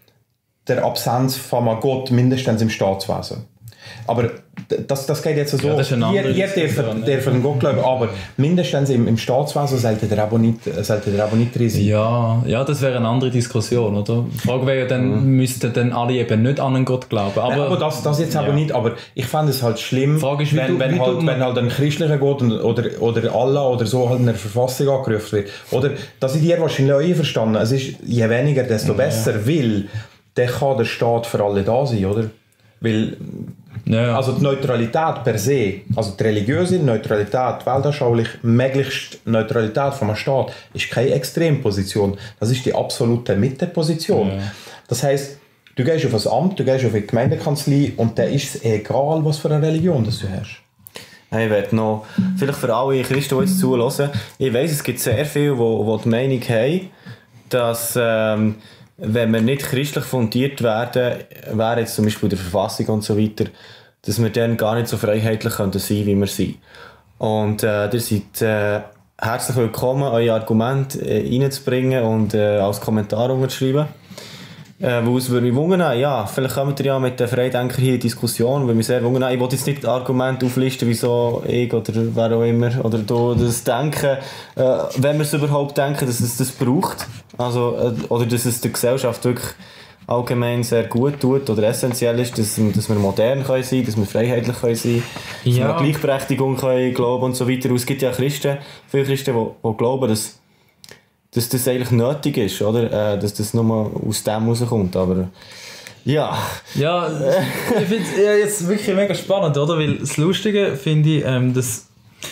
D: der Absenz von einem Gott, mindestens im Staatswesen. Aber das, das geht jetzt so, ja, ihr, ihr dürft, dürft an Gott glauben, aber mindestens im, im Staatswesen sollte der aber nicht, sollte der aber nicht drin sein.
C: Ja, ja, das wäre eine andere Diskussion, oder? Die Frage wäre ja dann, mhm. müssten dann alle eben nicht an einen Gott glauben. Aber,
D: Nein, aber das, das jetzt ja. aber nicht, aber ich fände es halt schlimm, Frage ist, wenn, du, wenn, halt, wenn halt ein christlicher Gott oder, oder Allah oder so halt in der Verfassung angerufen wird. Oder, das ist dir wahrscheinlich auch einverstanden, es ist, je weniger, desto besser, ja. weil dann kann der Staat für alle da sein, oder? Weil, ja. also die Neutralität per se, also die religiöse Neutralität, weltanschaulich möglichst Neutralität vom Staat, ist keine Extremposition. Das ist die absolute Mitteposition. Ja. Das heisst, du gehst auf das Amt, du gehst auf die Gemeindekanzlei und dann ist es egal, was für eine Religion das du hast.
B: Hey, ich werde noch, vielleicht für alle Christen, die jetzt zuhören, ich weiss, es gibt sehr viele, die, die die Meinung haben, dass ähm, wenn wir nicht christlich fundiert werden, wäre jetzt zum Beispiel der Verfassung und so weiter, dass wir dann gar nicht so freiheitlich sein können, wie wir sind. Und äh, ihr seid äh, herzlich willkommen, eure Argumente äh, reinzubringen und äh, als Kommentar unterzuschreiben. Äh, wo es würde mich wundern, ja, vielleicht kommt ihr ja mit den Freidenkern hier in Diskussion, weil mich sehr wundern. Ich will jetzt nicht Argumente auflisten, wieso ich oder wer auch immer, oder du das denken, äh, wenn wir es überhaupt denken, dass es das braucht, also, äh, oder dass es der Gesellschaft wirklich allgemein sehr gut tut oder essentiell ist, dass, dass wir modern können sein, dass wir freiheitlich können sein, dass ja. wir an Gleichberechtigung können glauben und so weiter. Und es gibt ja Christen, viele Christen, die, die glauben, dass dass das eigentlich nötig ist, oder? Äh, dass das nur aus dem rauskommt, aber ja.
C: Ja, ich finde es ja, jetzt wirklich mega spannend, oder? Weil das Lustige finde ich, ähm, dass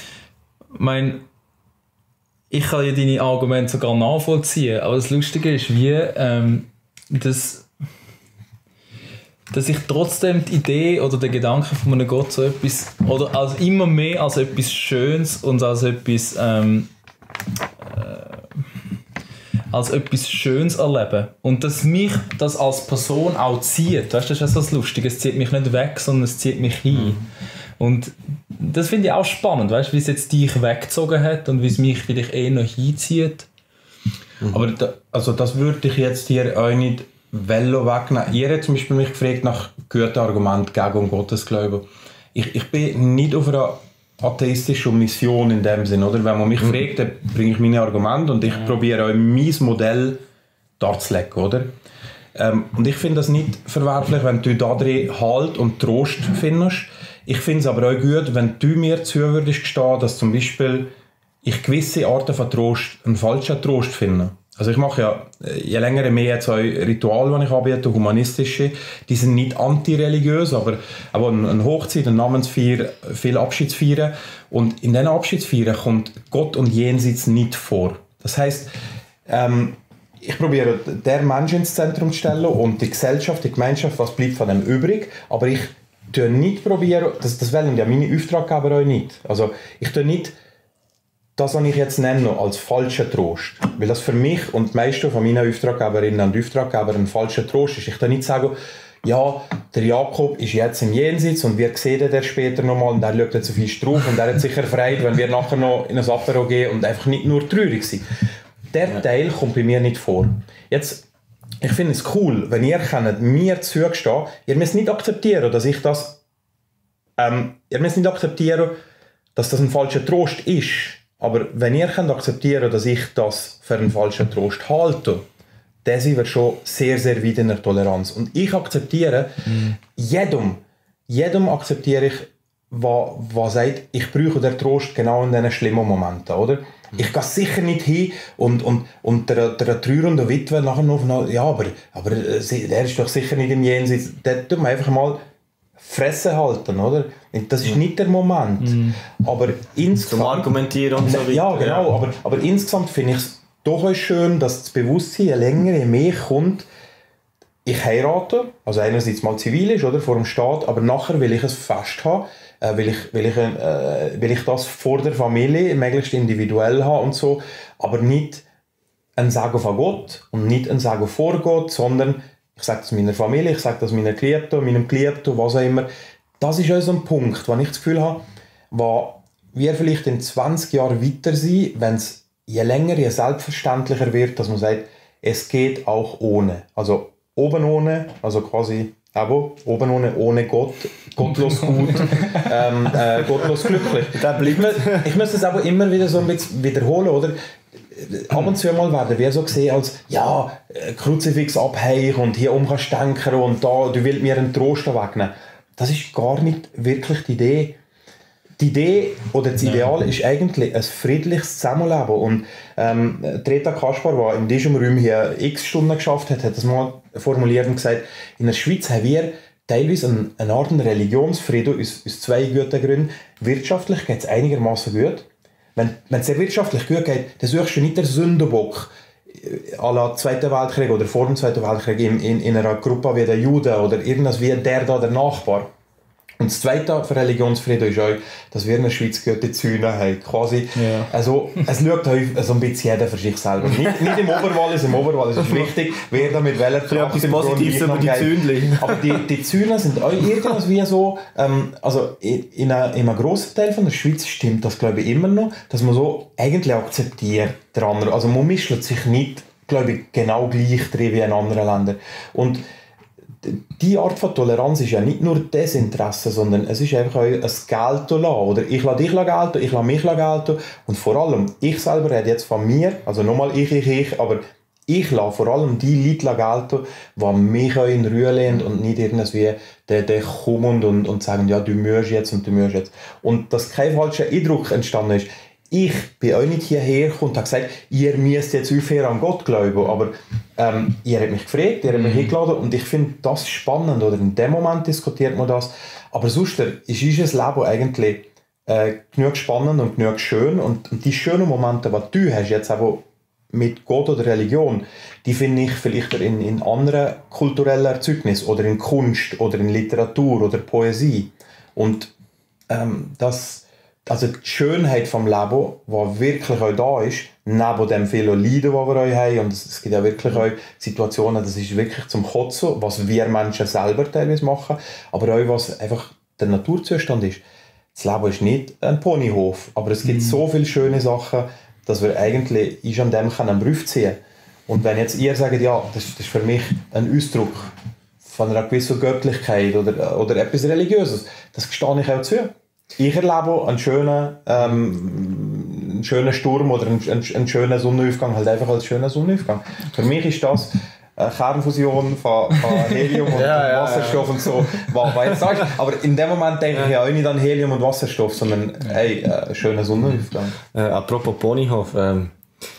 C: mein ich kann ja deine Argumente sogar nachvollziehen, aber das Lustige ist wie, ähm, dass dass ich trotzdem die Idee oder den Gedanken von einem Gott so etwas, oder als immer mehr als etwas Schönes und als etwas ähm, als etwas Schönes erleben. Und dass mich das als Person auch zieht. Weißt du, das ist ja so das Lustige. Es zieht mich nicht weg, sondern es zieht mich hin. Mhm. Und das finde ich auch spannend, weißt, wie es jetzt dich weggezogen hat und wie es mich vielleicht eh noch hinzieht.
D: Mhm. Aber da, also das würde ich jetzt hier auch nicht wegnehmen. Ihr habt zum Beispiel mich gefragt nach guten Argumenten gegen Gottesglauben. Ich, ich bin nicht auf einer atheistischen Mission in dem Sinn, oder? Wenn man mich mhm. fragt, dann bringe ich meine Argumente und ich mhm. probiere auch mein Modell darzulegen, oder? Ähm, und ich finde das nicht verwerflich, wenn du da drin Halt und Trost findest. Ich finde es aber auch gut, wenn du mir zu würdest gestehen, dass zum Beispiel ich gewisse Arten von Trost einen falschen Trost finde. Also ich mache ja je länger je mehr jetzt auch Rituale, die ich anbiete, humanistische, die sind nicht antireligiös, aber, aber eine Hochzeit, eine Namensfeier, viel Abschiedsfeiern. Und in diesen Abschiedsfeiern kommt Gott und Jenseits nicht vor. Das heisst, ähm, ich probiere den Menschen ins Zentrum zu stellen und die Gesellschaft, die Gemeinschaft, was bleibt von dem übrig, aber ich tue nicht probieren, das, das wollen ja meine Auftraggeber auch nicht. Also ich tue nicht das, was ich jetzt nenne, als falschen Trost. Weil das für mich und die meisten von meinen Auftraggeberinnen und Auftraggebern ein falscher Trost ist. Ich kann nicht sagen, ja, der Jakob ist jetzt im Jenseits und wir sehen den später nochmal und der schaut jetzt auf uns drauf und der hat sicher Freude, wenn wir nachher noch in ein Apero gehen und einfach nicht nur traurig sind. Der Teil kommt bei mir nicht vor. Jetzt, ich finde es cool, wenn ihr könnt, mir zugestehen, ihr müsst nicht akzeptieren, dass ich das, ähm, ihr müsst nicht akzeptieren, dass das ein falscher Trost ist. Aber wenn ihr könnt akzeptieren, dass ich das für einen falschen Trost halte, dann sind wir schon sehr, sehr weit in der Toleranz. Und ich akzeptiere, mhm. jedem, jedem akzeptiere ich, was sagt, ich brauche den Trost genau in diesen schlimmen Momenten, oder? Mhm. Ich gehe sicher nicht hin und, und, und der, der trauernde Witwe nachher noch, ja, aber, aber der ist doch sicher nicht im Jenseits. Da tut man einfach mal Fresse halten, oder? Das ist nicht der Moment. Mhm. Aber insgesamt...
B: Zum Argumentieren und so weiter.
D: Ja, genau. Aber, aber insgesamt finde ich es doch schön, dass das Bewusstsein je länger, je mehr kommt, ich heirate, also einerseits mal zivil ist, oder, vor dem Staat, aber nachher will ich ein Fest haben, äh, will, ich, will, ich, äh, will ich das vor der Familie möglichst individuell haben und so, aber nicht ein Sagen von Gott und nicht ein Sagen vor Gott, sondern ich sage das meiner Familie, ich sage das meiner Geliebten, meinem Geliebten, was auch immer. Das ist auch so ein Punkt, wo ich das Gefühl habe, wo wir vielleicht in zwanzig Jahren weiter sind, wenn es je länger, je selbstverständlicher wird, dass man sagt, es geht auch ohne. Also oben ohne, also quasi aber oben ohne, ohne Gott, gottlos gut, ähm, äh, gottlos glücklich. Ich, ich muss das aber immer wieder so ein bisschen wiederholen, oder? Ab und zu mal werden wir so gesehen als, ja, Kruzifix abhängig und hier um kannst du denken und da, du willst mir einen Trost wegnehmen. Das ist gar nicht wirklich die Idee. Die Idee oder das Ideal ist eigentlich ein friedliches Zusammenleben. Und ähm, Rita Kaspar, die in diesem Raum hier x Stunden geschafft hat, hat das mal formuliert und gesagt, in der Schweiz haben wir teilweise eine, eine Art Religionsfrieden aus, aus zwei guten Gründen. Wirtschaftlich geht es einigermaßen gut. Wenn, wenn es sehr wirtschaftlich gut geht, dann suchst du nicht den Sündenbock à la Zweiten Weltkrieg oder vor dem Zweiten Weltkrieg in, in, in einer Gruppe wie der Juden oder irgendwas wie der da, der Nachbar. Und das Zweite für Religionsfrieden ist auch, dass wir in der Schweiz gute Zäune haben. Quasi, ja. Also, es schaut so ein bisschen jeder für sich selber. Nicht, nicht im Oberwallis, im Oberwallis ist wichtig, wer da mit welcher
B: Tracht im Positives über die Zäune.
D: Aber die, die Zäune sind auch irgendwas wie so, ähm, also in, in, a, in einem grossen Teil von der Schweiz stimmt das, glaube ich, immer noch, dass man so eigentlich akzeptiert der andere. Also man mischt sich nicht, glaube ich, genau gleich drin wie in anderen Ländern. Und die Art von Toleranz ist ja nicht nur Desinteresse, sondern es ist einfach auch ein Gelten lassen. Oder ich lasse dich gelten, ich lasse mich gelten. Und vor allem, ich selber rede jetzt von mir, also nochmal ich, ich, ich, aber ich lasse vor allem die Leute gelten, die mich auch in Ruhe lassen und nicht irgendwie der, der kommen und, und sagen, ja, du musst jetzt und du musst jetzt. Und dass kein falscher Eindruck entstanden ist. Ich bin auch nicht hierher gekommen und habe gesagt, ihr müsst jetzt aufhören an Gott glauben, aber ähm, ihr habt mich gefragt, ihr habt mich eingeladen und ich finde das spannend, oder in dem Moment diskutiert man das, aber sonst ist unser Leben eigentlich äh, genug spannend und genug schön und, und die schönen Momente, die du hast, jetzt auch mit Gott oder Religion, die finde ich vielleicht in, in anderen kulturellen Erzeugnissen oder in Kunst oder in Literatur oder Poesie und ähm, das also die Schönheit des Lebens, die wirklich auch da ist, neben dem vielen Leiden, die wir auch haben, und es gibt ja wirklich auch Situationen, das ist wirklich zum Kotzen, was wir Menschen selber teilweise machen, aber auch was einfach der Naturzustand ist. das Leben ist nicht ein Ponyhof, aber es gibt mm. so viele schöne Sachen, dass wir eigentlich ist an dem einen Brief ziehen können. Und wenn jetzt ihr sagt, ja, das, das ist für mich ein Ausdruck von einer gewissen Göttlichkeit oder, oder etwas Religiöses, das gestehe ich auch zu. Ich erlebe einen schönen, ähm, einen schönen Sturm oder einen, einen, einen schönen Sonnenaufgang halt einfach als schönen Sonnenaufgang. Für mich ist das eine Kernfusion von, von Helium und ja, ja, Wasserstoff ja. und so. Was, was jetzt sagst. Aber in dem Moment denke ich ja auch nicht an Helium und Wasserstoff, sondern hey, einen schönen Sonnenaufgang.
B: Äh, apropos Ponyhof, ähm,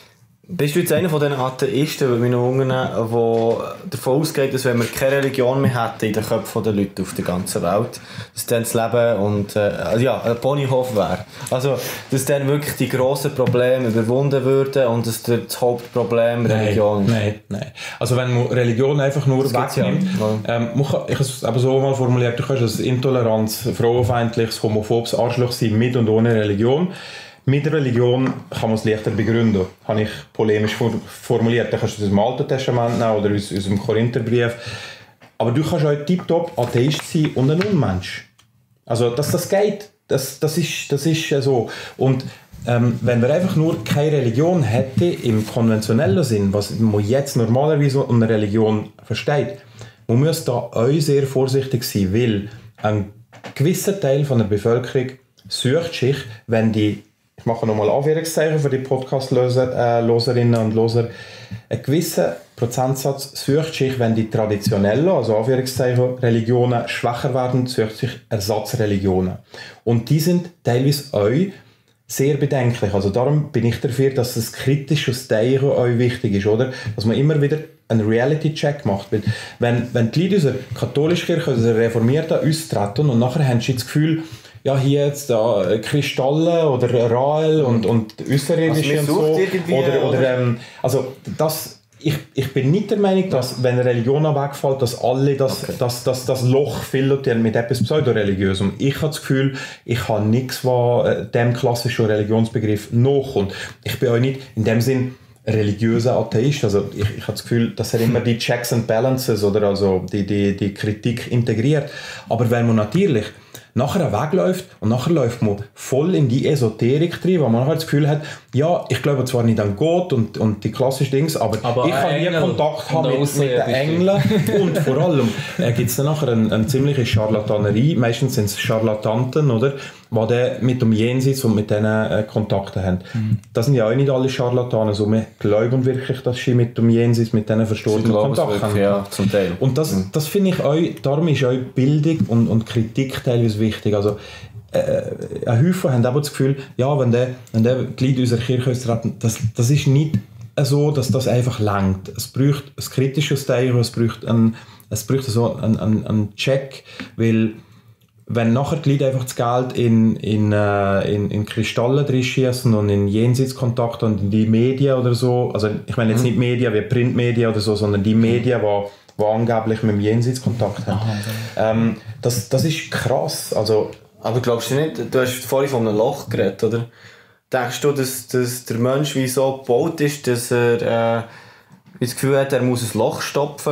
B: bist du jetzt einer von den Atheisten, würde mich noch wundern, der davon ausgeht, dass wenn wir keine Religion mehr hätten in den Köpfen der Leute auf der ganzen Welt, dass dann das Leben und äh, ja, ein Ponyhof wäre. Also, dass dann wirklich die grossen Probleme überwunden würden und dass das Hauptproblem Religion ist.
D: Nein, nein. Also wenn man Religion einfach nur
B: das
D: wegnimmt, ja. ähm, ich habe es aber so mal formuliert, du kannst das Intoleranz, frauenfeindliches, homophobes Arschloch sein, mit und ohne Religion. Mit der Religion kann man es leichter begründen, habe ich polemisch formuliert. Da kannst du das im Alten Testament nehmen oder aus, aus dem Korintherbrief. Aber du kannst auch tiptop Atheist sein und ein Unmensch. Also, dass das geht, das, das, ist, das ist so. Und ähm, wenn wir einfach nur keine Religion hätten im konventionellen Sinn, was man jetzt normalerweise unter Religion versteht, man muss da auch sehr vorsichtig sein, weil ein gewisser Teil von der Bevölkerung sucht sich, wenn die, ich mache nochmal Anführungszeichen für die Podcast-Loserinnen und Loser, ein gewisser Prozentsatz sucht sich, wenn die traditionellen, also Anführungszeichen, Religionen schwächer werden, sucht sich Ersatzreligionen. Und die sind teilweise auch sehr bedenklich. Also darum bin ich dafür, dass das kritische Denken euch wichtig ist, oder? Dass man immer wieder einen Reality-Check macht. Wenn, wenn die Leute unserer katholischen Kirche, unserer Reformierten austreten und nachher haben sie das Gefühl, ja, hier jetzt da Kristalle oder Rael und, und Äußerirdische
B: also
D: und so. Oder, oder,
B: oder
D: ähm, also das, ich, ich bin nicht der Meinung, dass wenn Religion wegfällt, dass alle das, okay. das, das, das Loch füllen mit etwas Pseudoreligiösem. Ich habe das Gefühl, ich habe nichts, was dem klassischen Religionsbegriff nachkommt. Ich bin auch nicht in dem Sinn religiöser Atheist. Also ich, ich habe das Gefühl, dass er immer die Checks and Balances oder also die, die, die Kritik integriert. Aber wenn man natürlich nachher wegläuft und nachher läuft man voll in die Esoterik drin, weil man nachher das Gefühl hat, ja, ich glaube zwar nicht an Gott und, und die klassischen Dinge, aber, aber ich kann nie Kontakt haben mit, mit den Engeln und vor allem äh, gibt es dann nachher eine, eine ziemliche Charlatanerie, meistens sind es Charlatanten, oder, die mit dem Jenseits und mit denen äh, Kontakte haben. Mhm. Das sind ja auch nicht alle Charlatanen, so wir glauben wirklich, dass sie mit dem Jenseits, mit denen Verstorbenen Kontakt haben.
B: Ja, zum Teil.
D: Und das, mhm. das finde ich auch, darum ist auch Bildung und, und Kritik teilweise wichtig. Also, äh, ein Häufig haben aber das Gefühl, ja, wenn der, wenn der Glied unserer Kirche austreten, das, das ist nicht so, dass das einfach langt. Es braucht ein kritisches Teil, es braucht einen, es braucht so einen, einen, einen Check, weil wenn nachher die Leute einfach das Geld in, in, äh, in, in Kristalle drin schießen und in Jenseitskontakt und in die Medien oder so, also ich meine jetzt nicht Medien wie Printmedien oder so, sondern die Medien, die, die angeblich mit dem Jenseitskontakt haben. Aha, ähm, das, das ist krass. Also,
B: aber glaubst du nicht, du hast vorhin von einem Loch geredet, oder? Denkst du, dass, dass der Mensch wie so gebaut ist, dass er äh, das Gefühl hat, er muss ein Loch stopfen?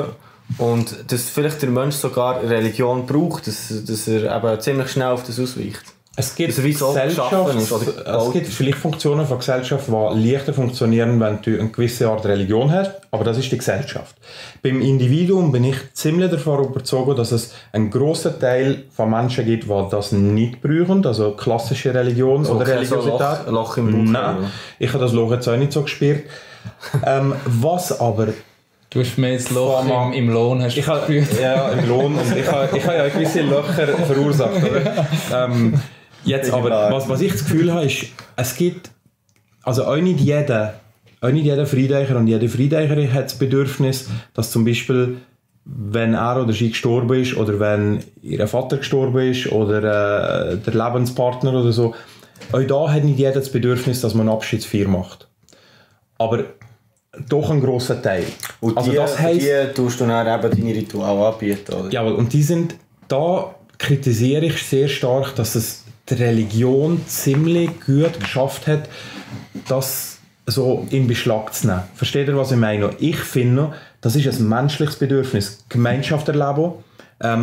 B: Und dass vielleicht der Mensch sogar Religion braucht, dass, dass er eben ziemlich schnell auf das ausweicht.
D: Es gibt, so Gesellschaft, ist, es gibt vielleicht Funktionen von Gesellschaft, die leichter funktionieren, wenn du eine gewisse Art Religion hast, aber das ist die Gesellschaft. Beim Individuum bin ich ziemlich davon überzeugt, dass es einen grossen Teil von Menschen gibt, die das nicht brauchen, also klassische Religion so, oder okay, Religiosität.
B: So Loch, Loch im Bauch.
D: Nein, ich habe das Loch jetzt auch nicht so gespürt. ähm, was aber
C: Du hast mir jetzt Loch im, im Lohn hast
D: ich habe, ja, im Lohn und ich habe, ich habe ja gewisse Löcher verursacht. Oder? Ähm, jetzt aber, was, was ich das Gefühl habe, ist, es gibt, also auch nicht jeder, auch nicht jeder Freideicher und jede Freideicherin hat das Bedürfnis, dass zum Beispiel, wenn er oder sie gestorben ist oder wenn ihr Vater gestorben ist oder äh, der Lebenspartner oder so, auch da hat nicht jeder das Bedürfnis, dass man eine Abschiedsfeier macht. Aber doch ein grosser Teil.
B: Und
D: also
B: die,
D: das heisst,
B: die tust du dann eben deine Rituale anbieten, oder?
D: Ja, und die sind, da kritisiere ich sehr stark, dass es die Religion ziemlich gut geschafft hat, das so in Beschlag zu nehmen. Versteht ihr, was ich meine? Ich finde, das ist ein menschliches Bedürfnis. Gemeinschaft erleben. Ähm,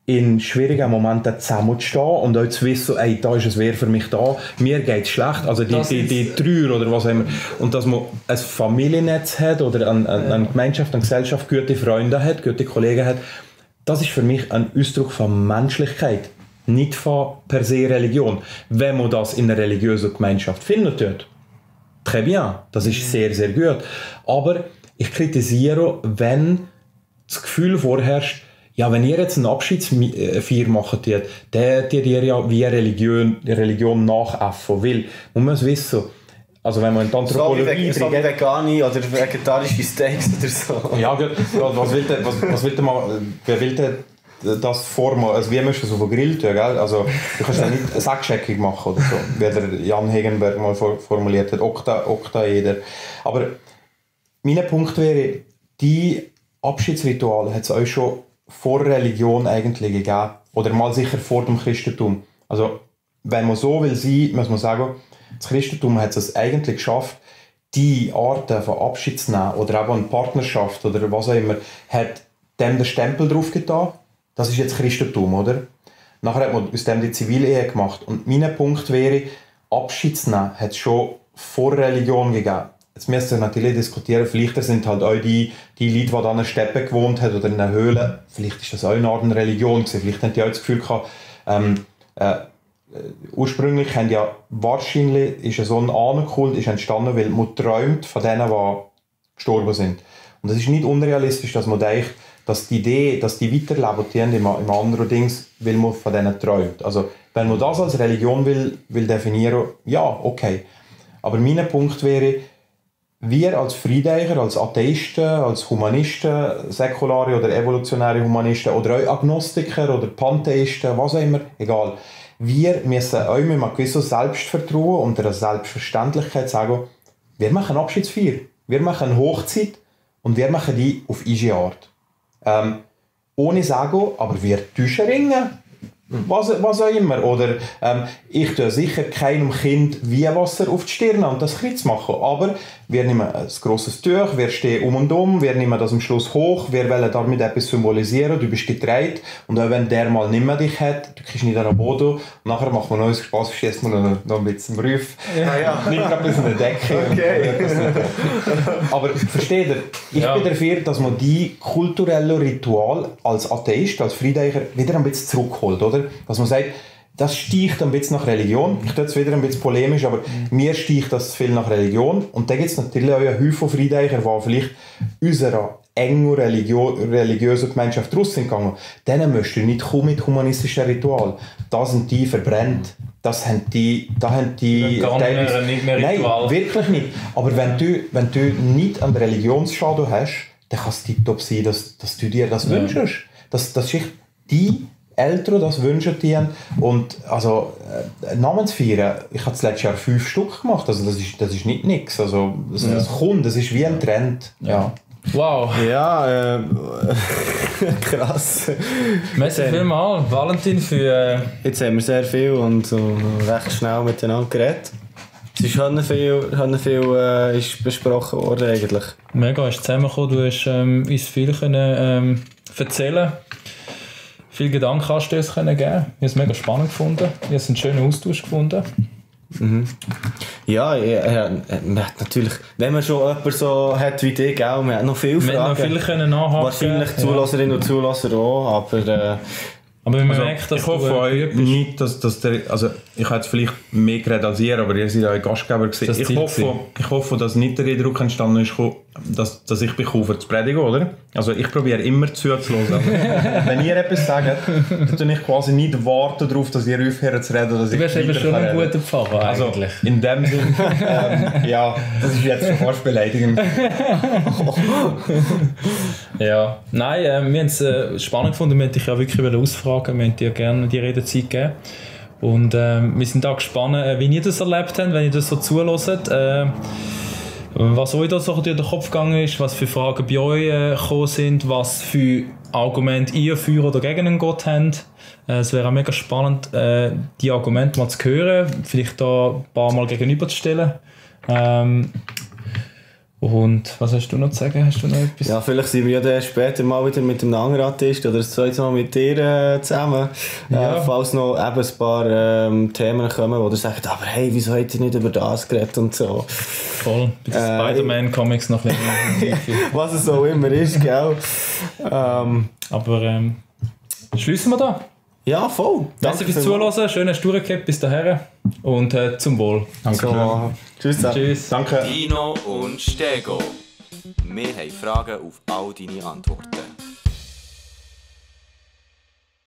D: in schwierigen Momenten zusammenzustehen und auch zu wissen, ey, da ist es wer für mich da, mir geht es schlecht, also die, die, die Trauer oder was auch immer. Und dass man ein Familiennetz hat oder eine, eine Gemeinschaft, eine Gesellschaft, gute Freunde hat, gute Kollegen hat, das ist für mich ein Ausdruck von Menschlichkeit, nicht von per se Religion. Wenn man das in einer religiösen Gemeinschaft findet, tut, très bien, das ist sehr, sehr gut. Aber ich kritisiere, wenn das Gefühl vorherrscht, ja, wenn ihr jetzt eine Abschiedsfeier macht, dann tut ihr ja wie Religion, Religion nachäffen. Weil, man muss wissen, also wenn man in die Anthropologie...
B: So wie vegane oder vegetarische Steaks oder so.
D: Ja, gut, was will der, was, was will der mal, wer will der das formen, also wie musst du das auf den Grill tun, gell? Also du kannst ja nicht eine Sackcheckung machen oder so, wie der Jan Hegenberg mal formuliert hat, Okta, Oktaeder. Aber mein Punkt wäre, die Abschiedsrituale hat es euch schon vor Religion eigentlich gegeben, oder mal sicher vor dem Christentum. Also wenn man so will sein, muss man sagen, das Christentum hat es eigentlich geschafft, die Arten von Abschied zu nehmen, oder eben eine Partnerschaft oder was auch immer, hat dem den Stempel drauf getan. Das ist jetzt Christentum, oder? Nachher hat man aus dem die Zivilehe gemacht. Und mein Punkt wäre, Abschied zu nehmen hat es schon vor Religion gegeben. Jetzt müsst ihr natürlich diskutieren, vielleicht sind halt auch die, die Leute, die da in einer Steppe gewohnt haben oder in einer Höhle, vielleicht ist das auch eine Art Religion gewesen. Vielleicht haben die auch das Gefühl gehabt, ähm, äh, ursprünglich haben ja wahrscheinlich ist so ein Ahnenkult ist entstanden, weil man träumt von denen, die gestorben sind. Und es ist nicht unrealistisch, dass man denkt, dass die Idee, dass die weiterleben, die haben im, im anderen Dings, weil man von denen träumt. Also wenn man das als Religion will, will definieren, ja, okay. Aber mein Punkt wäre, wir als Friedeicher, als Atheisten, als Humanisten, säkulare oder evolutionäre Humanisten oder auch Agnostiker oder Pantheisten, was auch immer, egal. Wir müssen auch mit einem gewissen Selbstvertrauen und einer Selbstverständlichkeit sagen, wir machen Abschiedsfeier, wir machen Hochzeit und wir machen die auf unsere Art. Ähm, ohne sagen, aber wir täuschen ringen. Was, was auch immer. Oder ähm, ich tue sicher keinem Kind Weihwasser auf die Stirn und das Kreuz machen. Aber wir nehmen ein grosses Tuch, wir stehen um und um, wir nehmen das am Schluss hoch, wir wollen damit etwas symbolisieren, du bist getreut und auch wenn der mal nicht mehr dich hat, du kriegst nicht an den Boden und nachher macht man noch uns Spass, schießt man noch, noch ein bisschen im Rüff. Ja, ja. Nicht gerade bis in die Decke. Okay. Aber versteht ihr, ich ja. bin dafür, dass man die kulturellen Ritual als Atheist, als Friedeicher wieder ein bisschen zurückholt, oder? Dass man sagt, das sticht ein bisschen nach Religion. Ich tue es wieder ein bisschen polemisch, aber mhm. mir sticht das viel nach Religion. Und da gibt es natürlich auch einen Haufen Friedeicher, die vielleicht unserer engen Religio- religiösen Gemeinschaft raus sind gegangen. Denen möchte ich nicht kommen mit humanistischen Ritualen. Da sind die verbrennt. Das haben die, da haben die
C: gar nicht mehr, nicht mehr Ritual.
D: Nein, wirklich nicht. Aber wenn du, wenn du nicht einen Religionsschaden hast, dann kann es tiptop sein, dass, dass du dir das ja. wünschst. Das, das ist die Eltern das wünschen dir. Und also äh, Namensfeiern, ich habe das letztes Jahr fünf Stück gemacht, also das ist, das ist nicht nix. Also das, ja. das kommt, das ist wie ein Trend. Ja.
C: Wow.
B: Ja, äh, krass.
C: Merci vielmals, Valentin, für... Äh
B: Jetzt haben wir sehr viel und so recht schnell miteinander geredet. Es ist schon viel, viel äh, ist besprochen worden eigentlich.
C: Mega, hast zusammengekommen, du hast ähm, uns viel können, ähm, erzählen. Viele Gedanken hast du uns geben können. Ich habe es mega spannend gefunden. Ich habe einen schönen Austausch gefunden.
B: Mhm. Ja, ja, ja, man hat natürlich, wenn man schon jemanden so hat wie dich, gell, man hat noch viele Fragen.
C: Wir haben noch viel können nachhaken.
B: Wahrscheinlich Zuhörerinnen ja. und Zuhörer auch, aber... Äh,
C: aber wenn man
D: also,
C: merkt, dass
D: ich hoffe
C: du
D: euch nicht, dass, dass der, also ich habe jetzt vielleicht mehr geredet als ihr, aber ihr seid auch Gastgeber gewesen. Ich hoffe, ich hoffe, dass nicht der Eindruck entstanden ist, dass, dass ich bin für zu predigen, oder? Also ich probiere immer zuzuhören. Also, wenn ihr etwas sagt, dann tue ich quasi nicht warten darauf, dass ihr aufhört zu reden. Dass
C: du wärst eben schon ein guter Pfarrer eigentlich.
D: Also, in dem Sinne, ähm, ja, das ist jetzt schon fast beleidigend.
C: Ja, nein, äh, wir haben es äh, spannend gefunden, wir wollten dich ja wirklich ausfragen, wir wollten dir gerne die Redezeit geben. Und äh, wir sind auch gespannt, äh, wie ihr das erlebt habt, wenn ihr das so zuhört. Äh, was euch da so durch den Kopf gegangen ist, was für Fragen bei euch äh, gekommen sind, was für Argumente ihr für oder gegen einen Gott habt. Äh, es wäre auch mega spannend, äh, die Argumente mal zu hören, vielleicht da ein paar Mal gegenüberzustellen. Ähm, Und was hast du noch zu sagen? Hast du noch etwas?
B: Ja, vielleicht sind wir ja dann später mal wieder mit einem anderen Artist oder das zweite Mal mit dir äh, zusammen.
C: Ja.
B: Äh, falls noch eben ein paar ähm, Themen kommen, wo ihr sagt, aber hey, wieso habt ihr nicht über das geredet und so.
C: Voll. Bei den
B: Äh,
C: Spider-Man-Comics noch ein bisschen.
B: Was es auch immer ist, gell? Ähm,
C: Aber ähm, schließen wir da.
B: ja, voll.
C: Danke fürs Zuhören. Schön, hast du durchgehabt bis dahin. Und äh, zum Wohl.
D: Danke.
B: So, tschüss zusammen.
C: Tschüss.
D: Danke.
A: Dino und Stego. Wir haben Fragen auf all deine Antworten.